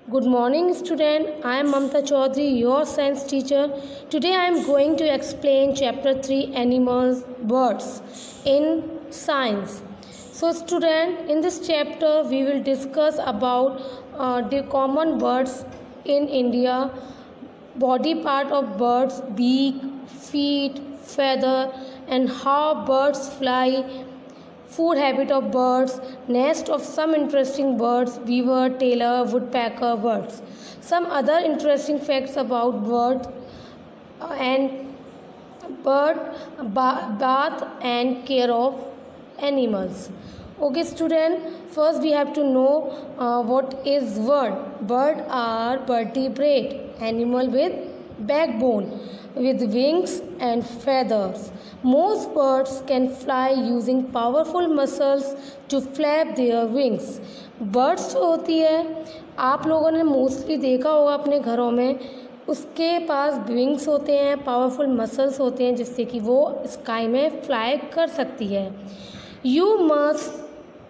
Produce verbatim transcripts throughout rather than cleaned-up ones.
Good morning, student. I am Mamta Chaudhary, your science teacher. Today I am going to explain chapter three, animals, birds in science. So, student, in this chapter we will discuss about uh, the common birds in India, body part of birds, beak, feet, feather, and how birds fly, food habit of birds, nest of some interesting birds, beaver, tailor, woodpecker, birds. Some other interesting facts about birds uh, and bird ba- bath and care of animals. Okay, student, first we have to know uh, what is bird. Bird are vertebrate animal with backbone, with wings and feathers. Most birds can fly using powerful muscles to flap their wings. Birds जो होती है आप लोगों ने mostly देखा होगा अपने घरों में, उसके पास विंग्स होते हैं, पावरफुल मसल्स होते हैं जिससे कि वो स्काई में फ्लाई कर सकती है. You must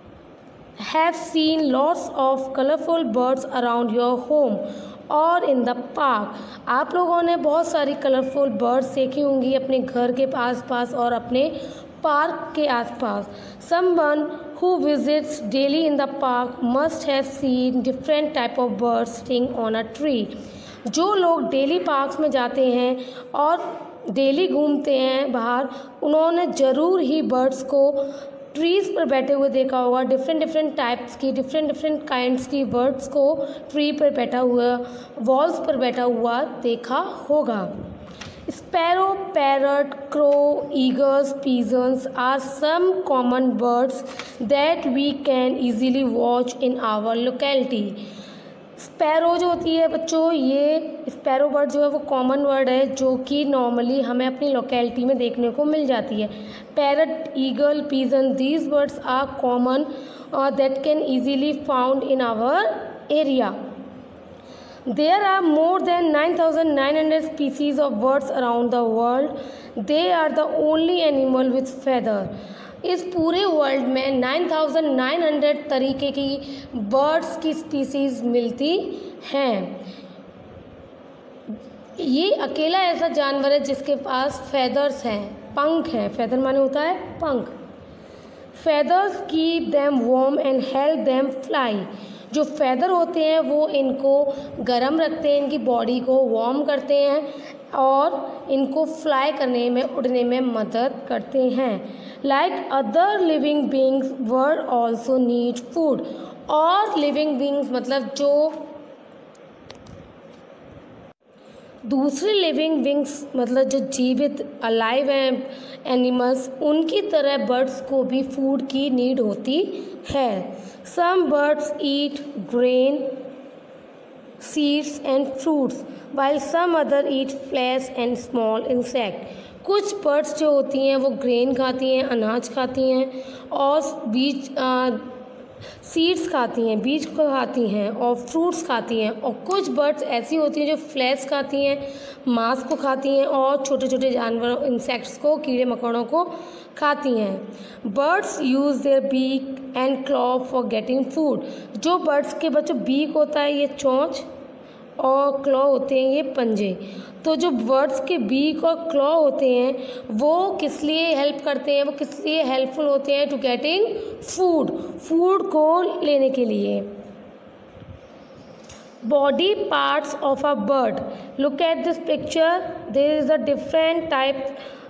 have seen lots of colorful birds around your home और इन द पार्क. आप लोगों ने बहुत सारी कलरफुल बर्ड्स देखी होंगी अपने घर के आस पास और अपने पार्क के आसपास. Someone who visits daily in the park must have seen different type of birds sitting on a tree. जो लोग डेली पार्क्स में जाते हैं और डेली घूमते हैं बाहर, उन्होंने ज़रूर ही बर्ड्स को ट्रीज़ पर बैठे हुए देखा होगा. डिफरेंट डिफरेंट टाइप्स की डिफरेंट डिफरेंट काइंड्स की बर्ड्स को ट्री पर बैठा हुआ, वॉल्स पर बैठा हुआ देखा होगा. Sparrow, parrot, crow, eagles, pigeons are some common birds that we can easily watch in our locality. Sparrow जो होती है बच्चों, ये स्पैरो बर्ड जो है वो कॉमन वर्ड है जो कि नॉर्मली हमें अपनी लोकेलिटी में देखने को मिल जाती है. Parrot, eagle, pigeon, these birds are common that can easily found in our area. There are more than nine thousand nine hundred species of birds around the world. They are the only animal with feather. इस पूरे world में nine thousand nine hundred तरीके की birds की species मिलती हैं. ये अकेला ऐसा जानवर है जिसके पास फेदर्स हैं, पंख हैं. फेदर माने होता है पंख. Feathers keep them warm and help them fly. जो फेदर होते हैं वो इनको गर्म रखते हैं, इनकी बॉडी को वार्म करते हैं और इनको फ्लाई करने में, उड़ने में मदद करते हैं. Like other living beings bird also need food. और लिविंग बींग्स मतलब जो दूसरे लिविंग बींग्स मतलब जो जीवित अलाइव हैं एनिमल्स, उनकी तरह बर्ड्स को भी फूड की नीड होती है. Some birds eat grain, seeds and fruits while some other eat flesh and small insect. कुछ बर्ड्स जो होती हैं वो ग्रेन खाती हैं, अनाज खाती हैं और बीज सीड्स खाती हैं, बीज को खाती हैं और फ्रूट्स खाती हैं. और कुछ बर्ड्स ऐसी होती हैं जो फ्लैश खाती हैं, मांस को खाती हैं और छोटे छोटे जानवरों, इंसेक्ट्स को, कीड़े मकोड़ों को खाती हैं. Birds use their beak and claw for getting food. जो बर्ड्स के बच्चों बीक होता है ये चोंच और क्लॉ होते हैं ये पंजे. तो जो बर्ड्स के बीक और क्लॉ होते हैं वो किस लिए हेल्प करते हैं, वो किस लिए हेल्पफुल होते हैं? टू गेटिंग फूड, फूड को लेने के लिए. Body parts of a bird. Look at this picture. There is a different type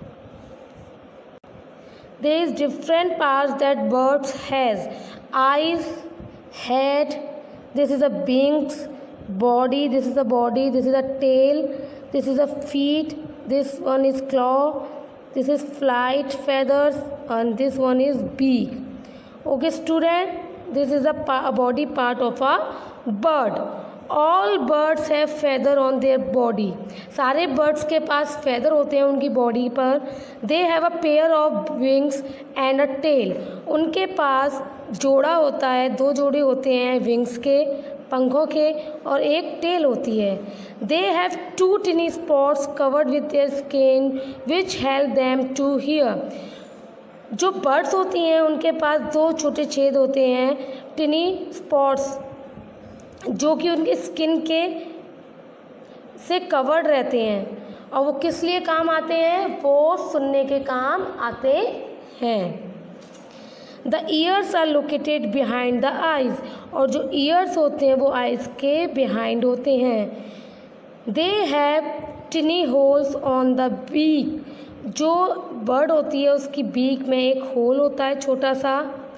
there is different parts that birds has. Eyes, head, this is a wings, body, this is the body, this is a tail, this is a feet, this one is claw, this is flight, feathers, and this one is beak. Okay student, this is a pa- body part of a bird. All birds have feather on their body. सारे birds के पास feather होते हैं उनकी body पर. They have a pair of wings and a tail. उनके पास जोड़ा होता है, दो जोड़े होते हैं wings के, पंखों के, और एक टेल होती है. They have two tiny spots covered with their skin which help them to hear. जो बर्ड्स होती हैं उनके पास दो छोटे छेद होते हैं, टिनी स्पॉट्स जो कि उनके स्किन के से कवर्ड रहते हैं, और वो किस लिए काम आते हैं, वो सुनने के काम आते हैं। The ears are located behind the eyes, और जो ईयर्स होते हैं वो आइज़ के बिहाइंड होते हैं। They have tiny holes on the beak, जो बर्ड होती है उसकी बीक में एक होल होता है छोटा सा,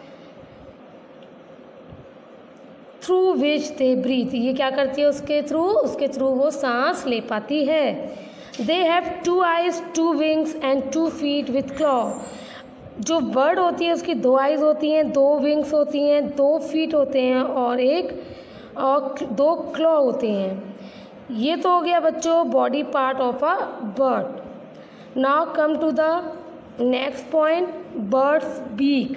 थ्रू विच दे ब्रीथ, ये क्या करती है उसके थ्रू, उसके थ्रू वो सांस ले पाती है। They have two eyes, two wings and two feet with claw, जो बर्ड होती है उसकी दो आइज होती हैं, दो विंग्स होती हैं, दो फीट होते हैं और एक और दो क्लॉ होते हैं। ये तो हो गया बच्चों body part of a bird. Now come to the next point, birds beak.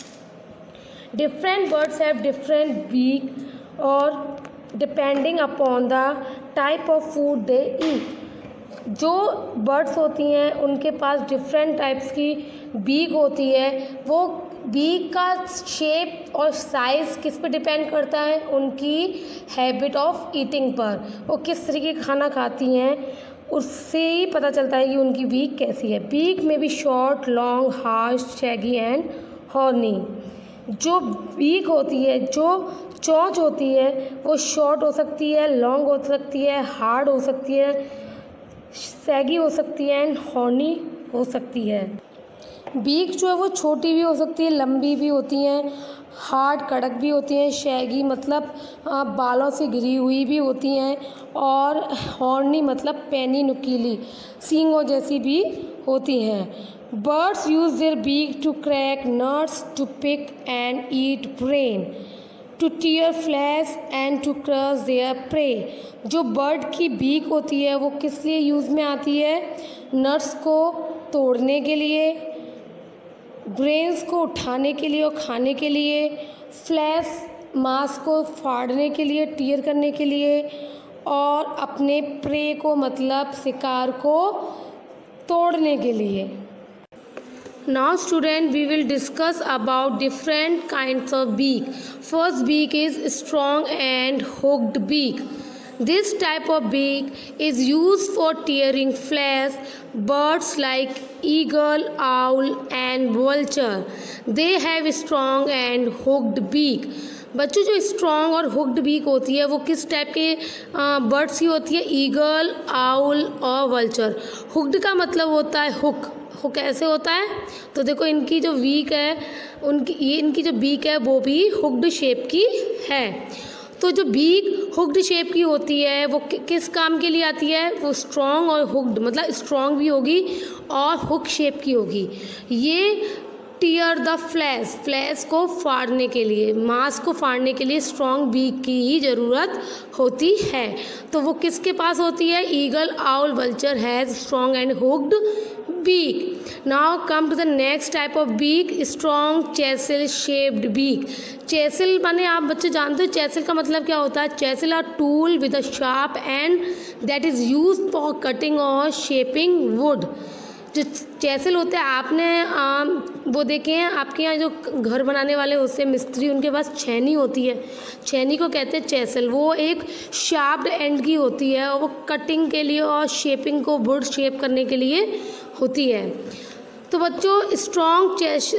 Different birds have different beak और depending upon the type of food they eat. जो बर्ड्स होती हैं उनके पास डिफरेंट टाइप्स की बीक होती है। वो बीक का शेप और साइज़ किस पे डिपेंड करता है, उनकी हैबिट ऑफ ईटिंग पर, वो किस तरीके का खाना खाती हैं उससे ही पता चलता है कि उनकी बीक कैसी है। बीक में भी short, long, harsh, shaggy and horny. जो बीक होती है, जो चोंच होती है वो शॉर्ट हो सकती है, लॉन्ग हो सकती है, हार्ड हो सकती है, सैगी हो सकती है एंड हॉर्नी हो सकती है। बीक जो है वो छोटी भी हो सकती है, लंबी भी होती हैं, हार्ड कड़क भी होती हैं, शैगी मतलब बालों से घिरी हुई भी होती हैं, और हॉर्नी मतलब पैनी नुकीली सींगों जैसी भी होती हैं। Birds use their beak to crack nuts, to pick and eat brain, to tear flesh and to crush their prey. जो बर्ड की बीक होती है वो किस लिए यूज़ में आती है, नट्स को तोड़ने के लिए, ग्रेन्स को उठाने के लिए और खाने के लिए, फ्लैश मांस को फाड़ने के लिए, टीयर करने के लिए, और अपने प्रे को मतलब शिकार को तोड़ने के लिए। Now student, we will discuss about different kinds of beak. First beak is strong and hooked beak. This type of beak is used for tearing flesh. Birds like eagle, owl and vulture, they have strong and hooked beak. बच्चों जो strong और hooked beak होती है वो किस type के birds की होती है, ईगल, आउल और वल्चर। हुक्ड का मतलब होता है हुक। हुक कैसे होता है, तो देखो इनकी जो बीक है उनकी ये इनकी जो बीक है वो भी हुक्ड शेप की है। तो जो बीक हुक्ड शेप की होती है वो कि, किस काम के लिए आती है, वो स्ट्रॉन्ग और हुक्ड मतलब स्ट्रॉन्ग भी होगी और हुक शेप की होगी। ये टीयर द फ्लैश, फ्लैश को फाड़ने के लिए, मांस को फाड़ने के लिए स्ट्रॉन्ग बीक की ही ज़रूरत होती है। तो वो किसके पास होती है, eagle, owl, vulture has strong and hooked beak. Now come to the next type of beak, strong chisel shaped beak. Chisel माने आप बच्चे जानते हो चेसिल का मतलब क्या होता है, chisel are tool with a sharp end that is used for cutting और शेपिंग वुड। जो चेसिल होते हैं आपने आ, वो देखे हैं आपके यहाँ जो घर बनाने वाले होते हैं मिस्त्री, उनके पास छेनी होती है, छेनी को कहते हैं चेसिल। वो एक शार्प्ड एंड की होती है और वो कटिंग के लिए और शेपिंग को वुड शेप करने के लिए होती है। तो बच्चों स्ट्रॉन्ग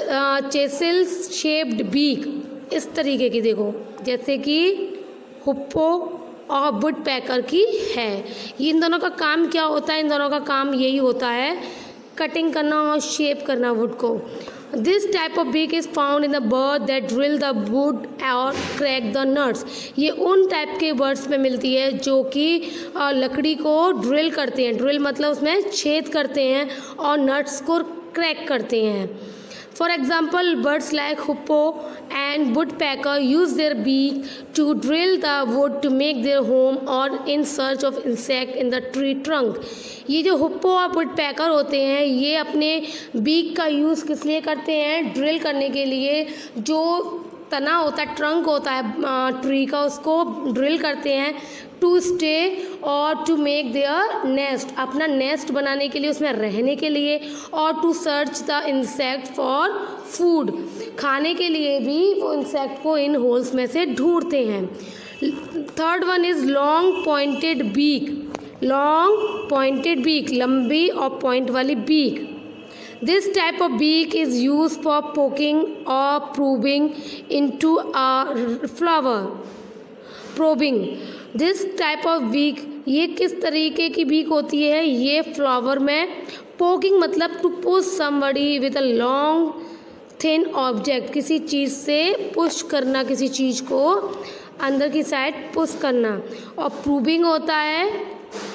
चेसिल शेप्ड बीक इस तरीके की देखो, जैसे कि हुप्पो और वुड पैकर की है। इन दोनों का काम क्या होता है, इन दोनों का काम यही होता है कटिंग करना और शेप करना वुड को। This type of beak is found in the bird that drill the wood और क्रैक द नट्स। ये उन टाइप के बर्ड्स में मिलती है जो कि लकड़ी को ड्रिल करते हैं, ड्रिल मतलब उसमें छेद करते हैं और नट्स को क्रैक करते हैं। For example, birds like hoopoe and woodpecker use their beak to drill the wood to make their home or in search of insect in the tree trunk. ये जो हुप्पो और वुडपैकर होते हैं ये अपने बीक का यूज़ किस लिए करते हैं, ड्रिल करने के लिए। जो तना होता है, ट्रंक होता है ट्री का, उसको ड्रिल करते हैं टू स्टे और टू मेक देयर नेस्ट, अपना नेस्ट बनाने के लिए, उसमें रहने के लिए, और to search the insect for food, खाने के लिए भी वो इंसेक्ट को इन होल्स में से ढूंढते हैं। Third one is long pointed beak, long pointed beak, लंबी और पॉइंट वाली beak. This type of beak is used for poking or probing into a flower. Probing. This type of beak, ये किस तरीके की बीक होती है? ये फ्लावर में poking मतलब to push somebody with a long thin object, किसी चीज़ से पुश करना, किसी चीज़ को अंदर की साइड पुश करना. और probing होता है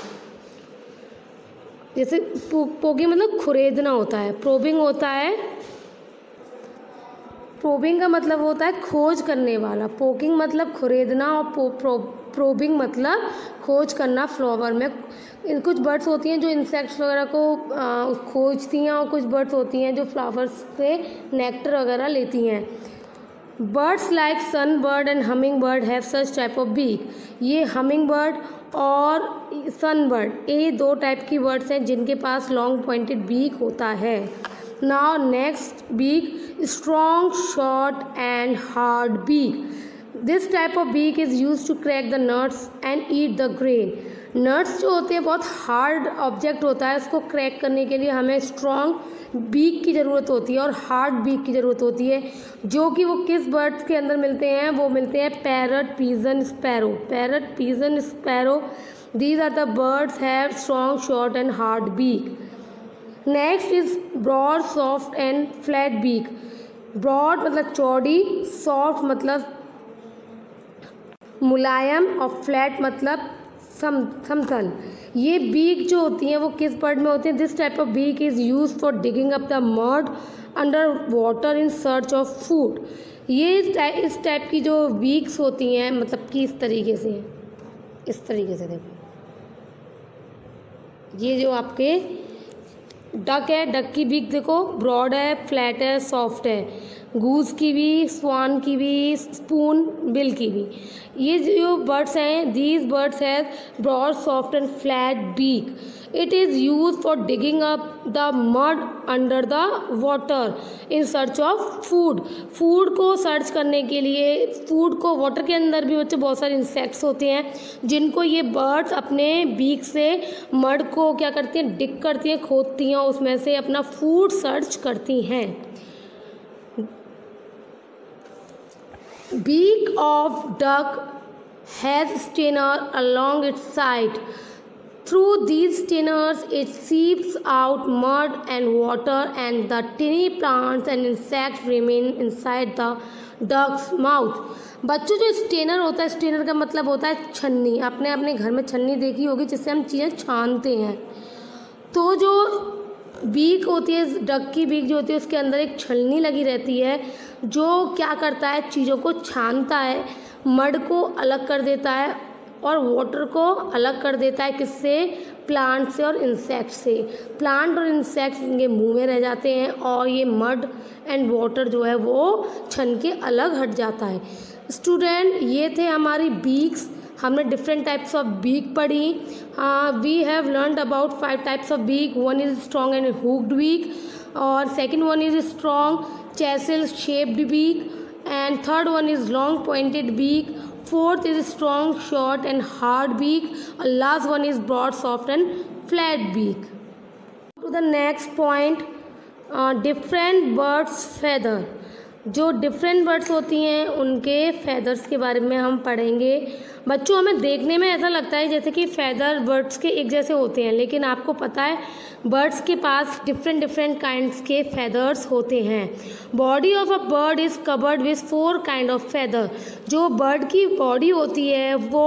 जैसे पोकिंग मतलब खुरेदना होता है, प्रोबिंग होता है, प्रोबिंग का मतलब होता है खोज करने वाला, पोकिंग मतलब खुरेदना और प्रो, प्रो, प्रोबिंग मतलब खोज करना फ्लावर में. इन कुछ बर्ड्स होती हैं जो इंसेक्ट्स वगैरह को आ, खोजती हैं और कुछ बर्ड्स होती हैं जो फ्लावर्स से नेक्टर वगैरह लेती हैं. Birds like sun bird and humming bird have such type of beak. ये हमिंग बर्ड और सन बर्ड, ये दो टाइप की बर्ड्स हैं जिनके पास लॉन्ग पॉइंटेड बीक होता है. Now next beak, strong short and hard beak. This type of beak is use to crack the nuts and eat the grain. Nuts जो होते हैं बहुत हार्ड ऑब्जेक्ट होता है, उसको क्रैक करने के लिए हमें स्ट्रॉन्ग बीक की ज़रूरत होती है और हार्ड बीक की ज़रूरत होती है, जो कि वो किस बर्ड्स के अंदर मिलते हैं? वो मिलते हैं parrot, pigeon, sparrow. Parrot, pigeon, sparrow, these are the birds have strong short and hard beak. Next is broad soft and flat beak. Broad मतलब चौड़ी, सॉफ्ट मतलब मुलायम और फ्लैट मतलब सम समतल. ये बीक जो होती हैं वो किस बर्ड में होती हैं? This type of beak is use for digging up the mud under water in search of food. ये इस टाइप की जो बीक्स होती हैं मतलब कि इस तरीके से, इस तरीके से देखो, ये जो आपके डक है, डक की बीक देखो ब्रॉड है, फ्लैट है, सॉफ्ट है. गूस की भी, स्वान की भी, स्पून बिल की भी. ये जो बर्ड्स हैं, these birds have broad soft and flat beak. It is use for digging up the mud under the water in search of food. Food को सर्च करने के लिए, फूड को वाटर के अंदर भी बच्चे बहुत सारे इंसेक्ट्स होते हैं जिनको ये बर्ड्स अपने बीक से मड को क्या करती हैं? डिग करती हैं, खोदती हैं, उसमें से अपना फूड सर्च करती हैं. Beak of duck has stinger along its side. Through these stingers, it seeps out mud and water, and the tiny plants and insects remain inside the duck's mouth. बच्चों जो स्टेनर होता है, Steiner का मतलब होता है छन्नी. आपने अपने घर में छन्नी देखी होगी जिससे हम चीज़ें छानते हैं. तो जो बीक होती है, डक की बीक जो होती है, उसके अंदर एक छलनी लगी रहती है जो क्या करता है? चीज़ों को छानता है, मड को अलग कर देता है और वाटर को अलग कर देता है. किससे? प्लांट से और इंसेक्ट से. प्लांट और इंसेक्ट्स इनके मुंह में रह जाते हैं और ये मड एंड वाटर जो है वो छन के अलग हट जाता है. स्टूडेंट, ये थे हमारी बीक्स. हमने डिफरेंट टाइप्स ऑफ बीक पढ़ी. We have learned about five types of beak. One is strong and hooked beak, और second one is strong chisel shaped beak, and third one is long pointed beak, fourth is strong short and hard beak, and last one is broad soft and flat beak. To the next point, uh, different birds feather. जो different birds होती हैं उनके feathers के बारे में हम पढ़ेंगे. बच्चों, हमें देखने में ऐसा लगता है जैसे कि फैदर बर्ड्स के एक जैसे होते हैं, लेकिन आपको पता है बर्ड्स के पास डिफरेंट डिफरेंट काइंड्स के फैदर्स होते हैं. Body of a bird is covered with four kind of feather. जो बर्ड की बॉडी होती है वो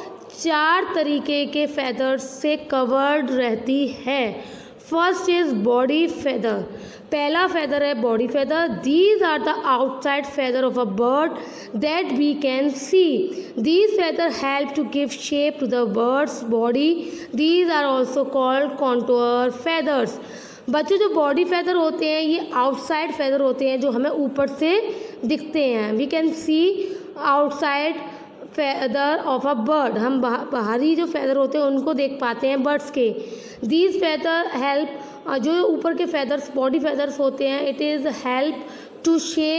चार तरीके के फैदर्स से कवर्ड रहती है. First is body feather. पहला फेदर है body feather. These are the outside feather of a bird that we can see. These feather help to give shape to the birds body. These are also called contour feathers. बच्चों, जो body feather होते हैं ये outside feather होते हैं जो हमें ऊपर से दिखते हैं. We can see outside feather of a bird. हम बाहरी जो फेदर होते हैं उनको देख पाते हैं बर्ड्स के. दीज फेदर हेल्प, जो ऊपर के फेदर्स बॉडी फेदर्स होते हैं, it is help to shape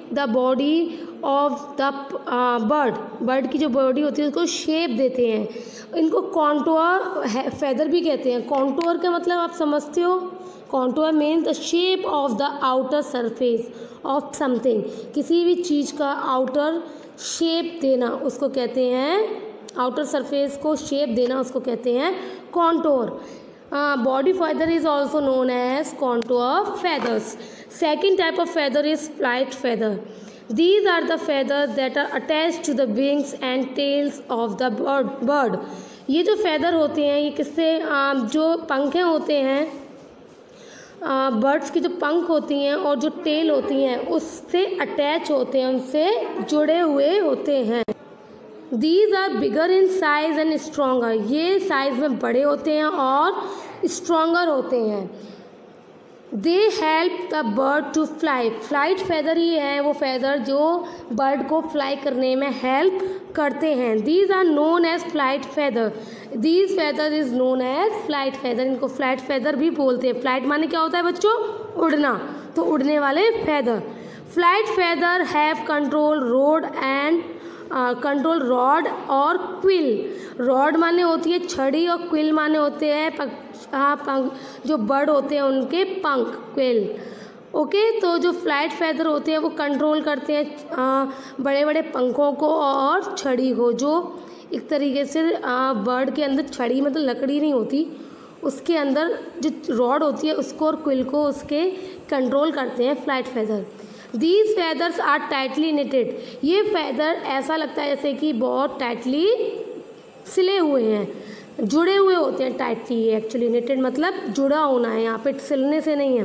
the body of the bird, bird की जो बॉडी होती है उसको शेप देते हैं। इनको कॉन्टोर फेदर भी कहते हैं। कॉन्टोर का मतलब आप समझते हो, contour mean the shape of the outer surface of something, किसी भी चीज़ का आउटर शेप देना उसको कहते हैं, आउटर सरफेस को शेप देना उसको कहते हैं contour. Body feather is also known as contour feathers. Second type of feather is flight feather. These are the feathers that are attached to the wings and tails of the bird. bird. ये जो feather होते हैं ये किससे, जो पंखें होते हैं, birds की जो पंख होती हैं और जो टेल होती हैं उससे अटैच होते हैं, उनसे जुड़े हुए होते हैं। These are bigger in size and stronger. ये साइज में बड़े होते हैं और स्ट्रॉन्गर होते हैं। They help the bird to fly. Flight feather ही है वो feather जो बर्ड को फ्लाई करने में हेल्प करते हैं। These are known as flight feather. These feather is known as flight feather. इनको flight feather भी बोलते हैं। Flight माने क्या होता है बच्चों, उड़ना, तो उड़ने वाले feather. Flight feather have control rod and control rod और क्विल। रॉड माने होती है छड़ी और क्विल माने होते हैं हाँ पंख, जो बर्ड होते हैं उनके पंख, क्विल। ओके, तो जो फ्लाइट फेदर होते हैं वो कंट्रोल करते हैं आ, बड़े बड़े पंखों को और छड़ी को, जो एक तरीके से बर्ड के अंदर छड़ी में तो लकड़ी नहीं होती, उसके अंदर जो रॉड होती है उसको और क्विल को उसके कंट्रोल करते हैं flight feather. These feathers are tightly knitted. ये feather ऐसा लगता है जैसे कि बहुत टाइटली सिले हुए हैं, जुड़े हुए होते हैं टाइटली। एक्चुअली knitted मतलब जुड़ा होना है, यहाँ पे सिलने से नहीं है।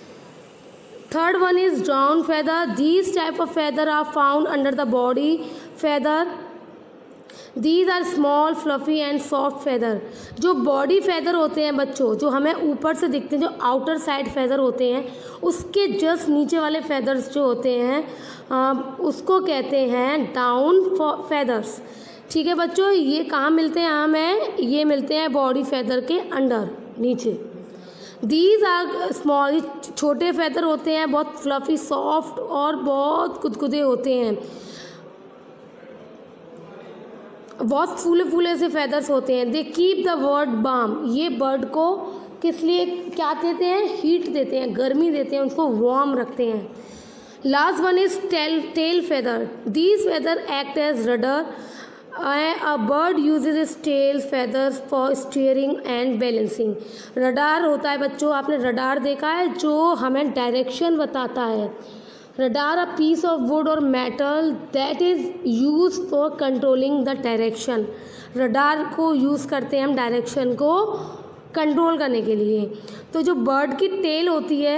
Third one is down feather. These type of feather are found under the body feather. These are small fluffy and soft feather. जो बॉडी feather होते हैं बच्चों, जो हमें ऊपर से दिखते हैं, जो आउटर साइड feather होते हैं, उसके जस्ट नीचे वाले feathers जो होते हैं आ, उसको कहते हैं डाउन feathers। ठीक है बच्चों, ये कहाँ मिलते हैं हमें, ये मिलते हैं बॉडी feather के अंडर नीचे। These are small, छोटे feather होते हैं, बहुत fluffy, soft और बहुत कुदकुदे होते हैं, बहुत फूले फूले से feathers होते हैं। They keep the bird warm, ये बर्ड को किस लिए क्या देते हैं, हीट देते हैं, गर्मी देते हैं, उसको वार्म रखते हैं। Last one is tail tail feather. These feather act as rudder. A bird uses is tail feathers for steering and balancing. Radar होता है बच्चों, आपने रडार देखा है जो हमें डायरेक्शन बताता है। Radar a piece of wood और metal that is use for controlling the direction. Radar को यूज़ करते हैं हम डायरेक्शन को कंट्रोल करने के लिए। तो जो बर्ड की टेल होती है,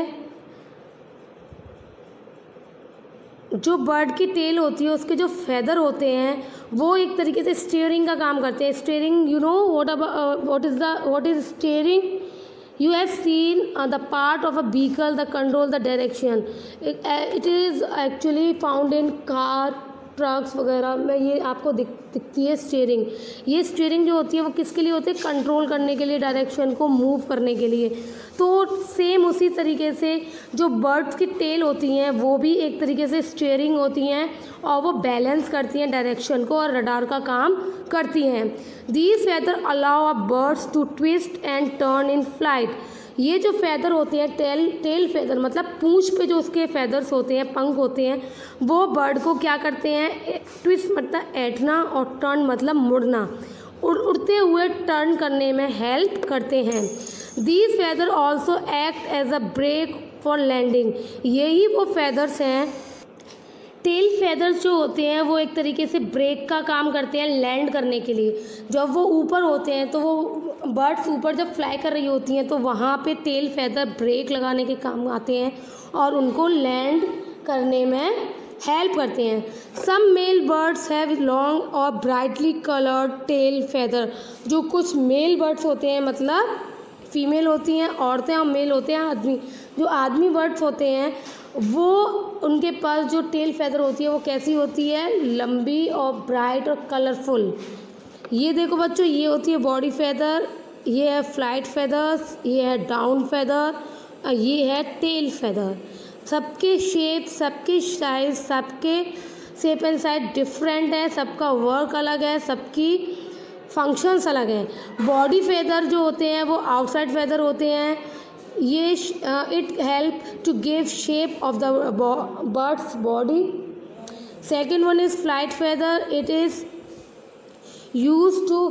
जो बर्ड की टेल होती है उसके जो फेदर होते हैं वो एक तरीके से स्टीयरिंग का काम करते हैं। Steering, you know what what is the what is steering? You have seen uh, the part of a vehicle that control the direction. It, uh, it is actually found in car, trucks वगैरह में ये आपको दिख दिखती है steering. ये steering जो होती है वो किसके लिए होती है, कंट्रोल करने के लिए, डायरेक्शन को मूव करने के लिए। तो सेम उसी तरीके से जो बर्ड्स की टेल होती हैं वो भी एक तरीके से स्टीयरिंग होती हैं और वो बैलेंस करती हैं डायरेक्शन को और रडार का काम करती हैं। These feather allow a birds to twist and turn in flight. ये जो फेदर होते हैं, टेल टेल फेदर मतलब पूंछ पे जो उसके फेदर्स होते हैं, पंख होते हैं, वो बर्ड को क्या करते हैं, ट्विस्ट मतलब ऐंठना और टर्न मतलब मुड़ना, उड़ उड़ते हुए टर्न करने में हेल्प करते हैं। These feather also act as a brake for landing. यही वो फेदर्स हैं, टेल फेदर्स जो होते हैं वो एक तरीके से ब्रेक का काम करते हैं लैंड करने के लिए। जब वो ऊपर होते हैं तो वो बर्ड्स ऊपर जब फ्लाई कर रही होती हैं तो वहाँ पे टेल फेदर ब्रेक लगाने के काम आते हैं और उनको लैंड करने में हेल्प करते हैं। Some male birds have long और ब्राइटली कलर्ड टेल फेदर। जो कुछ मेल बर्ड्स होते हैं मतलब फीमेल होती हैं औरतें और मेल होते हैं आदमी। जो आदमी बर्ड्स होते हैं वो उनके पास जो टेल फेदर होती है वो कैसी होती है, लंबी और ब्राइट और कलरफुल। ये देखो बच्चों, ये होती है बॉडी फेदर, ये है फ्लाइट फेदर्स, ये है डाउन फेदर, ये है टेल फेदर। सबके शेप, सबके साइज, सबके शेप एंड साइज डिफरेंट है, सबका वर्क अलग है, सबकी फंक्शंस अलग हैं। बॉडी फेदर जो होते हैं वो आउटसाइड फेदर होते हैं। ये it help to give shape of the birds body. Second one is flight feather. It is use to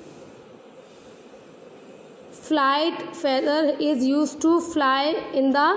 flight feather is used to fly in the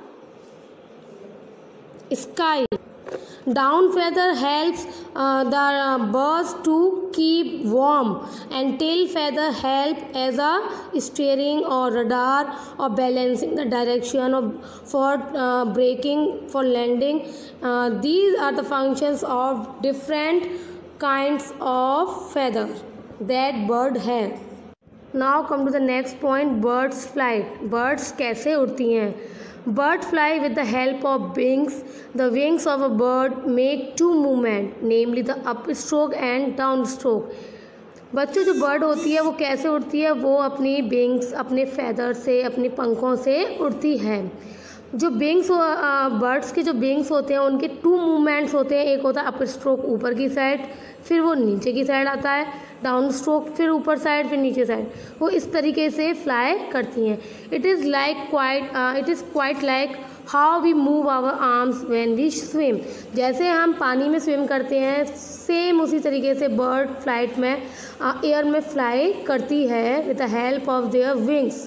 sky. Down feather helps uh, the uh, birds to keep warm, and tail feather help as a steering or radar or balancing the direction of for uh, braking, for landing. Uh, these are the functions of different kinds of feather that bird has. Now come to the next point, birds flight. Birds कैसे उड़ती हैं? Bird fly with the help of wings. The wings of a bird make two movement, namely the up stroke and down stroke. बच्चों, जो bird होती है वो कैसे उड़ती है? वो अपनी विंग्स, अपने फैदर से, अपने पंखों से उड़ती है। जो विंग्स, बर्ड्स के जो विंग्स होते हैं उनके टू मूवमेंट्स होते हैं। एक होता है अप स्ट्रोक ऊपर की साइड, फिर वो नीचे की साइड आता है, डाउन स्ट्रोक फिर ऊपर साइड, फिर नीचे साइड। वो इस तरीके से फ्लाई करती हैं। It is like quite it is quite like how we move our arms when we swim. जैसे हम पानी में स्विम करते हैं, सेम उसी तरीके से बर्ड फ्लाइट में एयर uh, में फ्लाई करती है with the help of their wings.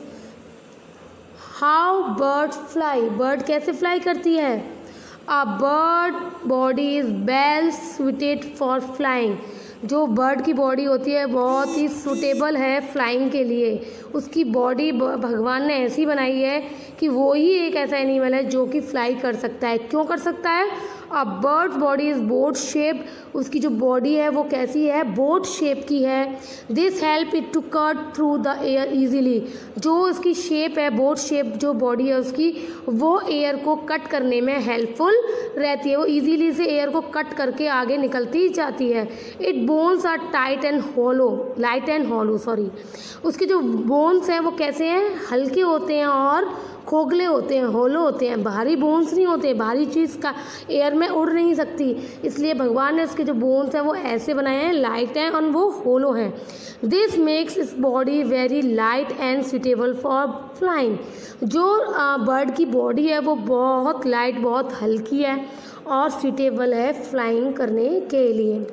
How bird fly, bird कैसे फ्लाई करती है? A bird body is well suited for flying. जो बर्ड की बॉडी होती है बहुत ही सूटेबल है फ्लाइंग के लिए। उसकी बॉडी भगवान ने ऐसी बनाई है कि वो ही एक ऐसा एनिमल है जो कि फ्लाई कर सकता है। क्यों कर सकता है? A bird body is boat shape. उसकी जो बॉडी है वो कैसी है? बोट शेप की है। This help it to cut through the air easily. जो उसकी शेप है, बोट शेप जो बॉडी है उसकी, वो एयर को कट करने में हेल्पफुल रहती है। वो ईजीली से एयर को कट करके आगे निकलती जाती है। It bones are tight and hollow, light and hollow sorry. उसके जो बोन्स हैं वो कैसे हैं? हल्के होते हैं और खोखले होते हैं, होलो होते हैं। भारी बोन्स नहीं होते, भारी चीज़ का एयर में उड़ नहीं सकती, इसलिए भगवान ने इसके जो बोन्स हैं वो ऐसे बनाए हैं, लाइट हैं और वो होलो हैं। This makes is body very light and suitable for flying. जो बर्ड की बॉडी है वो बहुत लाइट, बहुत हल्की है और सुटेबल है फ्लाइंग करने के लिए।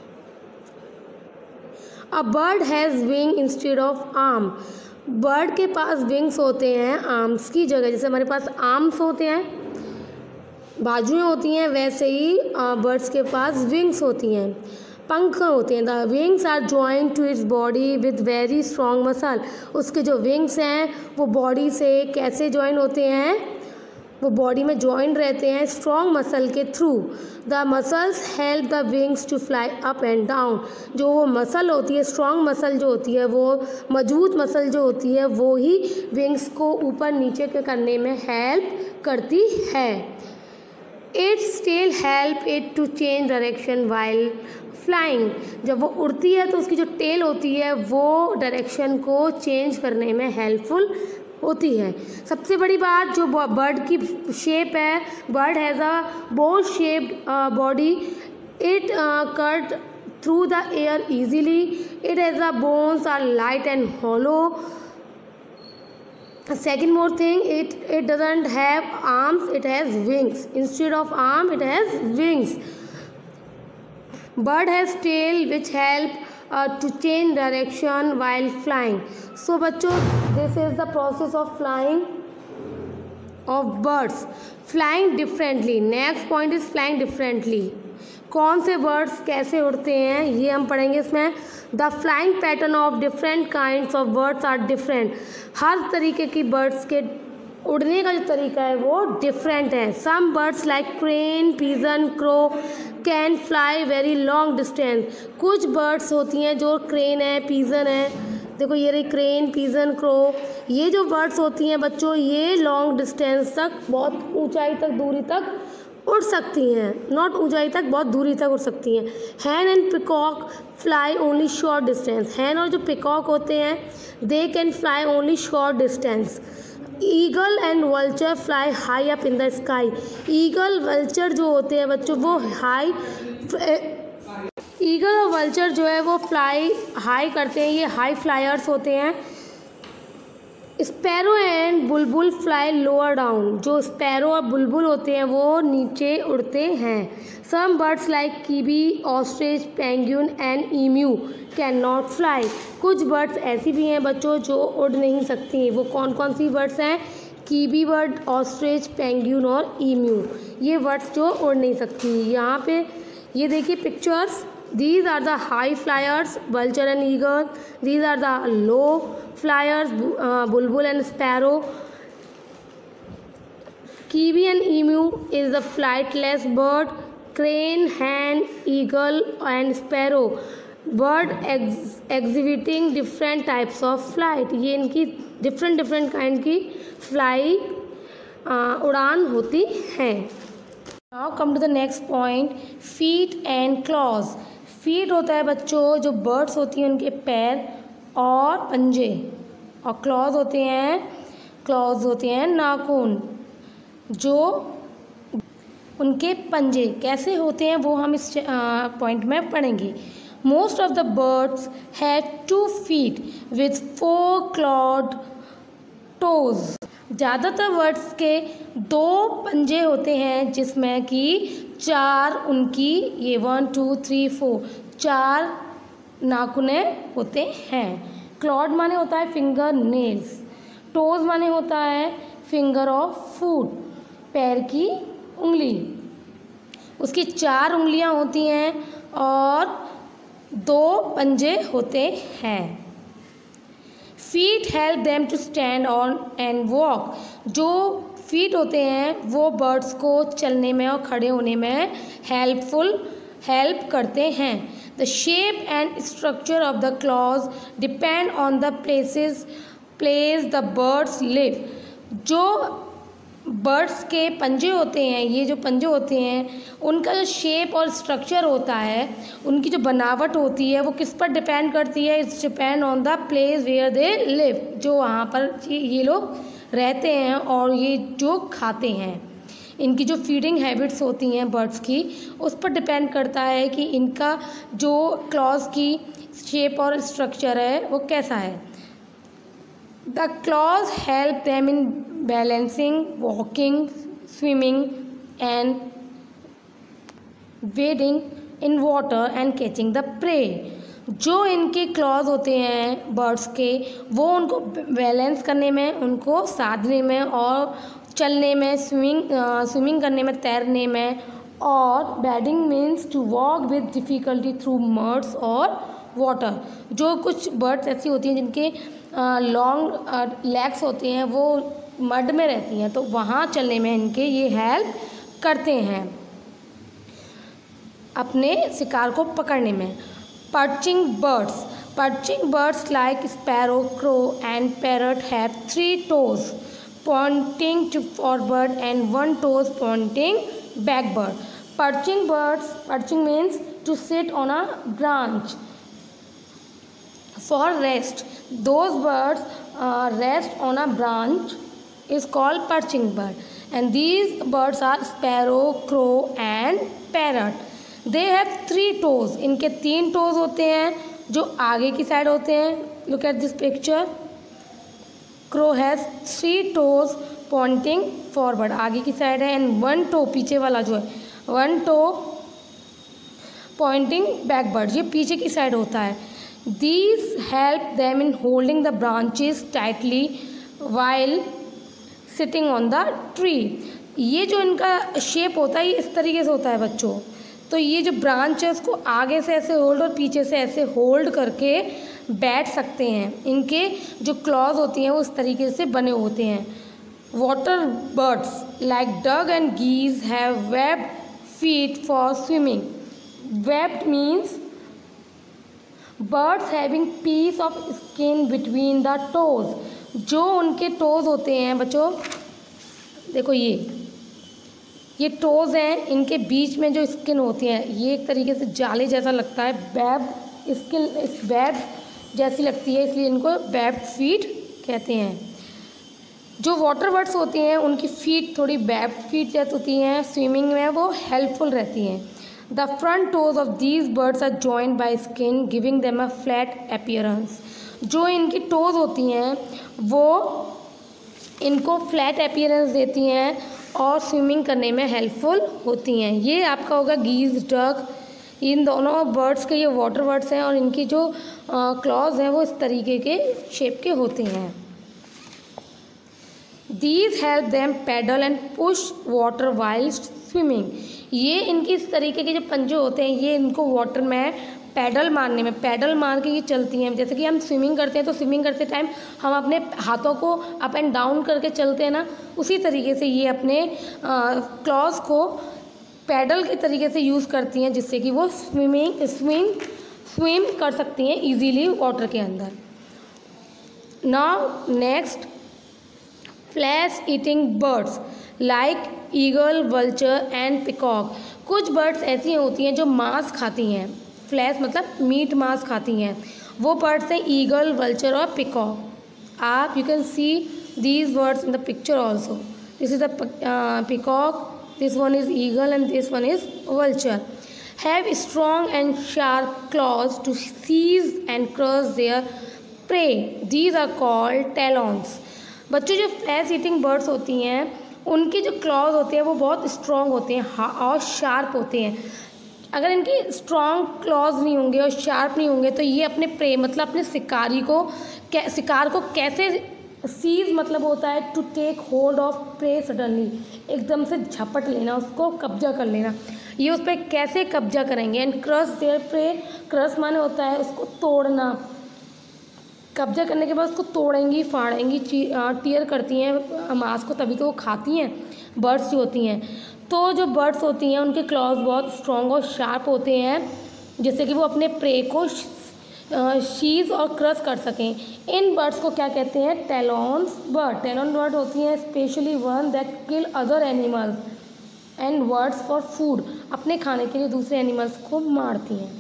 A bird has wing instead of arm. Bird के पास विंग्स होते हैं आर्म्स की जगह। जैसे हमारे पास आर्म्स होते हैं, बाजुएं होती हैं, वैसे ही बर्ड्स के पास विंग्स होती हैं, पंख होते हैं। The wings are joint to its body with very strong muscle. उसके जो विंग्स हैं वो बॉडी से कैसे जॉइन होते हैं? वो बॉडी में जॉइन रहते हैं स्ट्रॉन्ग मसल के through. The muscles help the wings to fly up and down. जो वो मसल होती है, स्ट्रॉन्ग मसल जो होती है, वो मजबूत मसल जो होती है, वो ही विंग्स को ऊपर नीचे के करने में हेल्प करती है। Its tail help it to change direction while flying. जब वो उड़ती है तो उसकी जो टेल होती है वो डायरेक्शन को चेंज करने में हेल्पफुल होती है। सबसे बड़ी बात, जो बर्ड की शेप है, bird has a boat shaped body. It cut through the air easily. It has the bones are light and hollow. Second more thing, it it doesn't have arms, it has wings. Instead of arm, it has wings. Bird has tail which help uh, to change direction while flying. So बच्चों, this is the process of flying of birds. Flying differently. Next point is flying differently. कौन से birds कैसे उड़ते हैं ये हम पढ़ेंगे इसमें। The flying pattern of different kinds of birds are different. हर तरीके की बर्ड्स के उड़ने का जो तरीका है वो डिफरेंट है। Some birds like crane, pigeon, crow can fly very long distance. कुछ बर्ड्स होती हैं जो क्रेन है, पिजन है, देखो ये रही क्रेन, पिजन, क्रो, ये जो बर्ड्स होती हैं बच्चों, ये लॉन्ग डिस्टेंस तक, बहुत ऊंचाई तक, दूरी तक उड़ सकती हैं। नॉट ऊंचाई तक, बहुत दूरी तक उड़ सकती हैं। Hen and peacock fly only short distance. Hen और जो पिकॉक होते हैं they can fly only short distance. Eagle and vulture fly high up in the sky. Eagle vulture जो होते हैं बच्चों वो हाई ईगल और वल्चर जो है वो फ्लाई हाई करते हैं, ये हाई फ्लायर्स होते हैं। Sparrow and bulbul fly lower down. जो स्पैरो और बुलबुल होते हैं वो नीचे उड़ते हैं। Some birds like kiwi, ostrich, penguin and emu can not fly. कुछ बर्ड्स ऐसी भी हैं बच्चों जो उड़ नहीं सकती। वो कौन कौन सी बर्ड्स हैं? कीबी बर्ड, ऑस्ट्रिच, पेंगुइन और ईम्यू, ये बर्ड्स जो उड़ नहीं सकती। यहाँ पे ये देखिए pictures, these are the high flyers vulture and eagle, these are the low flyers uh, bulbul and sparrow. Kiwi and emu is the flightless bird. Crane, hen, eagle and sparrow bird ex exhibiting different types of flight. ये इनकी different different kind की fly uh, उड़ान होती हैं। Now come to the next point, feet and claws. Feet होता है बच्चों जो बर्ड्स होती हैं उनके पैर और पंजे, और क्लॉज होते हैं क्लॉज होते हैं नाखून जो उनके पंजे कैसे होते हैं वो हम इस पॉइंट में पढ़ेंगे। Most of the birds have two feet with four clawed toes. ज़्यादातर बर्ड्स के दो पंजे होते हैं जिसमें कि चार उनकी ये वन टू थ्री फोर चार नाखूने होते हैं। क्लॉड माने होता है फिंगर नेल्स, टोज माने होता है फिंगर ऑफ फुट, पैर की उंगली। उसकी चार उंगलियां होती हैं और दो पंजे होते हैं। Feet help them to stand on and walk. जो फीट होते हैं वो बर्ड्स को चलने में और खड़े होने में हेल्पफुल हेल्प करते हैं। The shape and structure of the claws depend on the places place the birds live. जो बर्ड्स के पंजे होते हैं, ये जो पंजे होते हैं उनका जो शेप और स्ट्रक्चर होता है, उनकी जो बनावट होती है वो किस पर डिपेंड करती है? Its depend on the place where they live. जो वहाँ पर ये लोग रहते हैं और ये जो खाते हैं, इनकी जो फीडिंग हैबिट्स होती हैं बर्ड्स की, उस पर डिपेंड करता है कि इनका जो क्लॉज की शेप और स्ट्रक्चर है वो कैसा है। The claws help them in balancing, walking, swimming and wading in water and catching the prey. जो इनके क्लॉज होते हैं बर्ड्स के, वो उनको बैलेंस करने में, उनको साधने में और चलने में, स्विमिंग स्विमिंग करने में, तैरने में, और wading means to walk with difficulty through muds और वाटर। जो कुछ बर्ड्स ऐसी होती हैं जिनके लॉन्ग लेग्स होते हैं, वो मड में रहती हैं, तो वहाँ चलने में इनके ये हेल्प करते हैं अपने शिकार को पकड़ने में। Perching birds perching birds like sparrow, crow and parrot have three toes pointing to forward and one toes pointing backward. Perching birds, perching means to sit on a branch for rest. Those birds uh, rest on a branch is called perching bird. And these birds are sparrow, crow and parrot. They have three toes. इनके तीन toes होते हैं जो आगे की side होते हैं। Look at this picture. Crow has three toes pointing forward, आगे की साइड है, एंड वन टो पीछे वाला जो है, वन टो pointing backward, ये पीछे की साइड होता है। These help them in holding the branches tightly while sitting on the tree. ये जो इनका शेप होता है ये इस तरीके से होता है बच्चों। तो ये जो ब्रांच है उसको आगे से ऐसे होल्ड और पीछे से ऐसे होल्ड करके बैठ सकते हैं। इनके जो क्लॉज होती हैं वो इस तरीके से बने होते हैं। Water birds like duck and geese have webbed feet for swimming. Webbed means birds having piece of skin between the toes. जो उनके टोज होते हैं बच्चों, देखो ये ये टोज हैं, इनके बीच में जो स्किन होती है ये एक तरीके से जाले जैसा लगता है, वेब स्किन वेब जैसी लगती है, इसलिए इनको वेब फीट कहते हैं। जो वाटर बर्ड्स होती हैं उनकी फीट थोड़ी बैक फीट जैसी होती हैं, स्विमिंग में वो हेल्पफुल रहती हैं। The front toes of these birds are joined by skin giving them a flat appearance. जो इनकी टोज होती हैं वो इनको फ्लैट अपीयरेंस देती हैं और स्विमिंग करने में हेल्पफुल होती हैं। ये आपका होगा गीज, डक, इन दोनों बर्ड्स के ये वाटर बर्ड्स हैं और इनकी जो क्लॉज हैं वो इस तरीके के शेप के होते हैं। These help them paddle and push water while swimming। ये इनकी इस तरीके के जो पंजे होते हैं ये इनको वाटर में पैडल मारने में पैडल मार के ये चलती हैं। जैसे कि हम स्विमिंग करते हैं तो स्विमिंग करते टाइम हम अपने हाथों को अप एंड डाउन करके चलते हैं ना, उसी तरीके से ये अपने क्लॉज को पैडल के तरीके से यूज़ करती हैं जिससे कि वो स्विमिंग स्विम स्विम कर सकती हैं इजीली वाटर के अंदर। Now next, flesh eating birds like eagle, vulture and peacock. कुछ बर्ड्स ऐसी होती हैं जो मांस खाती हैं, फ्लैश मतलब मीट मांस खाती हैं, वो बर्ड्स हैं ईगल, वल्चर और पिकॉक। आप you can see these birds in the picture also. This is the peacock, this one is eagle and this one is vulture. Have strong and sharp claws to seize and crush their prey, these are called talons. बच्चों जो flash eating birds होती हैं उनकी जो clause होते हैं वो बहुत स्ट्रॉन्ग होते हैं और शार्प होते हैं। अगर इनकी स्ट्रॉन्ग क्लॉज नहीं होंगे और शार्प नहीं होंगे तो ये अपने प्रे मतलब अपने शिकारी को शिकार को कैसे सीज मतलब होता है to take hold of prey suddenly, एकदम से झपट लेना, उसको कब्जा कर लेना। ये उस पर कैसे कब्जा करेंगे। And crush their prey, crush माने होता है उसको तोड़ना, कब्जा करने के बाद उसको तोड़ेंगी, फाड़ेंगी, टीयर करती हैं मांस को, तभी तो वो खाती हैं बर्ड्स जो होती हैं। तो जो बर्ड्स होती हैं उनके क्लॉज बहुत स्ट्रॉन्ग और शार्प होते हैं जिससे कि वो अपने प्रे को शीज और क्रश कर सकें। इन बर्ड्स को क्या कहते हैं, टैलॉन्स बर्ड। टैलॉन बर्ड होती हैं specially one that kill other animals and birds for food, अपने खाने के लिए दूसरे एनिमल्स को मारती हैं।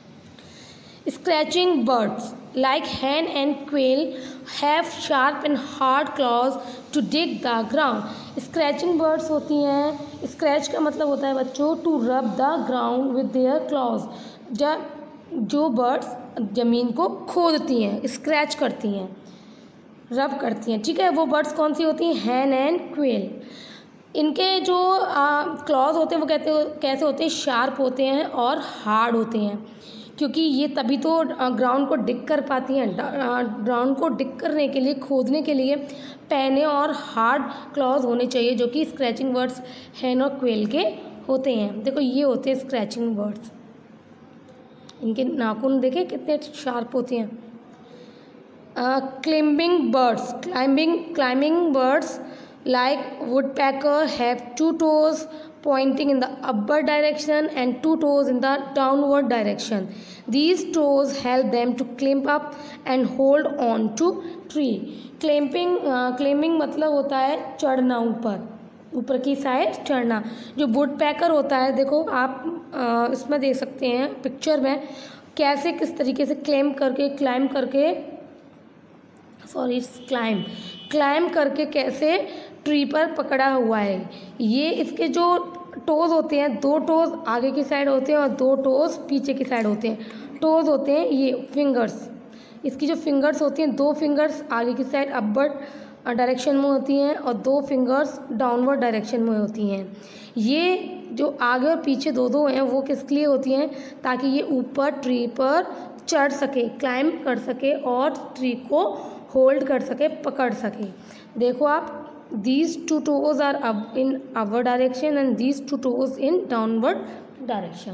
Scratching birds like hen and quail have sharp and hard claws to dig the ground। Scratching birds होती हैं, स्क्रैच का मतलब होता है बच्चों to rub the ground with their claws. जब जो बर्ड्स ज़मीन को खोदती हैं, स्क्रैच करती हैं, रब करती हैं, ठीक है, वो बर्ड्स कौन सी होती हैं, हैन एंड क्वेल। इनके जो क्लॉज होते हैं वो कहते कैसे होते हैं, शार्प होते हैं और हार्ड होते हैं, क्योंकि ये तभी तो ग्राउंड को डिग कर पाती हैं। ग्राउंड को डिग करने के लिए, खोदने के लिए पैने और हार्ड क्लॉज होने चाहिए जो कि स्क्रैचिंग बर्ड्स हैन और क्वेल के होते हैं। देखो ये होते हैं स्क्रैचिंग बर्ड्स, इनके नाखून देखे कितने शार्प होते हैं। Climbing birds climbing climbing birds like woodpecker have two toes pointing in the upward direction and two toes in the downward direction. These toes help them to climb up and hold on to tree। Climbing uh, climbing मतलब होता है चढ़ना, ऊपर ऊपर की side चढ़ना। जो woodpecker होता है, देखो आप uh, इसमें देख सकते हैं पिक्चर में कैसे किस तरीके से क्लाइंब करके क्लाइंब करके सॉरी क्लाइंब क्लाइंब करके कैसे ट्री पर पकड़ा हुआ है। ये इसके जो टोज़ होते हैं, दो टोज़ आगे की साइड होते हैं और दो टोज़ पीछे की साइड होते हैं। टोज़ होते हैं ये फिंगर्स, इसकी जो फिंगर्स होती हैं, दो फिंगर्स आगे की साइड अपवर्ड डायरेक्शन में होती हैं और दो फिंगर्स डाउनवर्ड डायरेक्शन में होती हैं। ये जो आगे और पीछे दो दो हैं वो किस लिए होती हैं, ताकि ये ऊपर ट्री पर चढ़ सके, क्लाइंब कर सके और ट्री को होल्ड कर सके, पकड़ सके। देखो आप, these two toes are up in upward direction and these two toes in downward direction।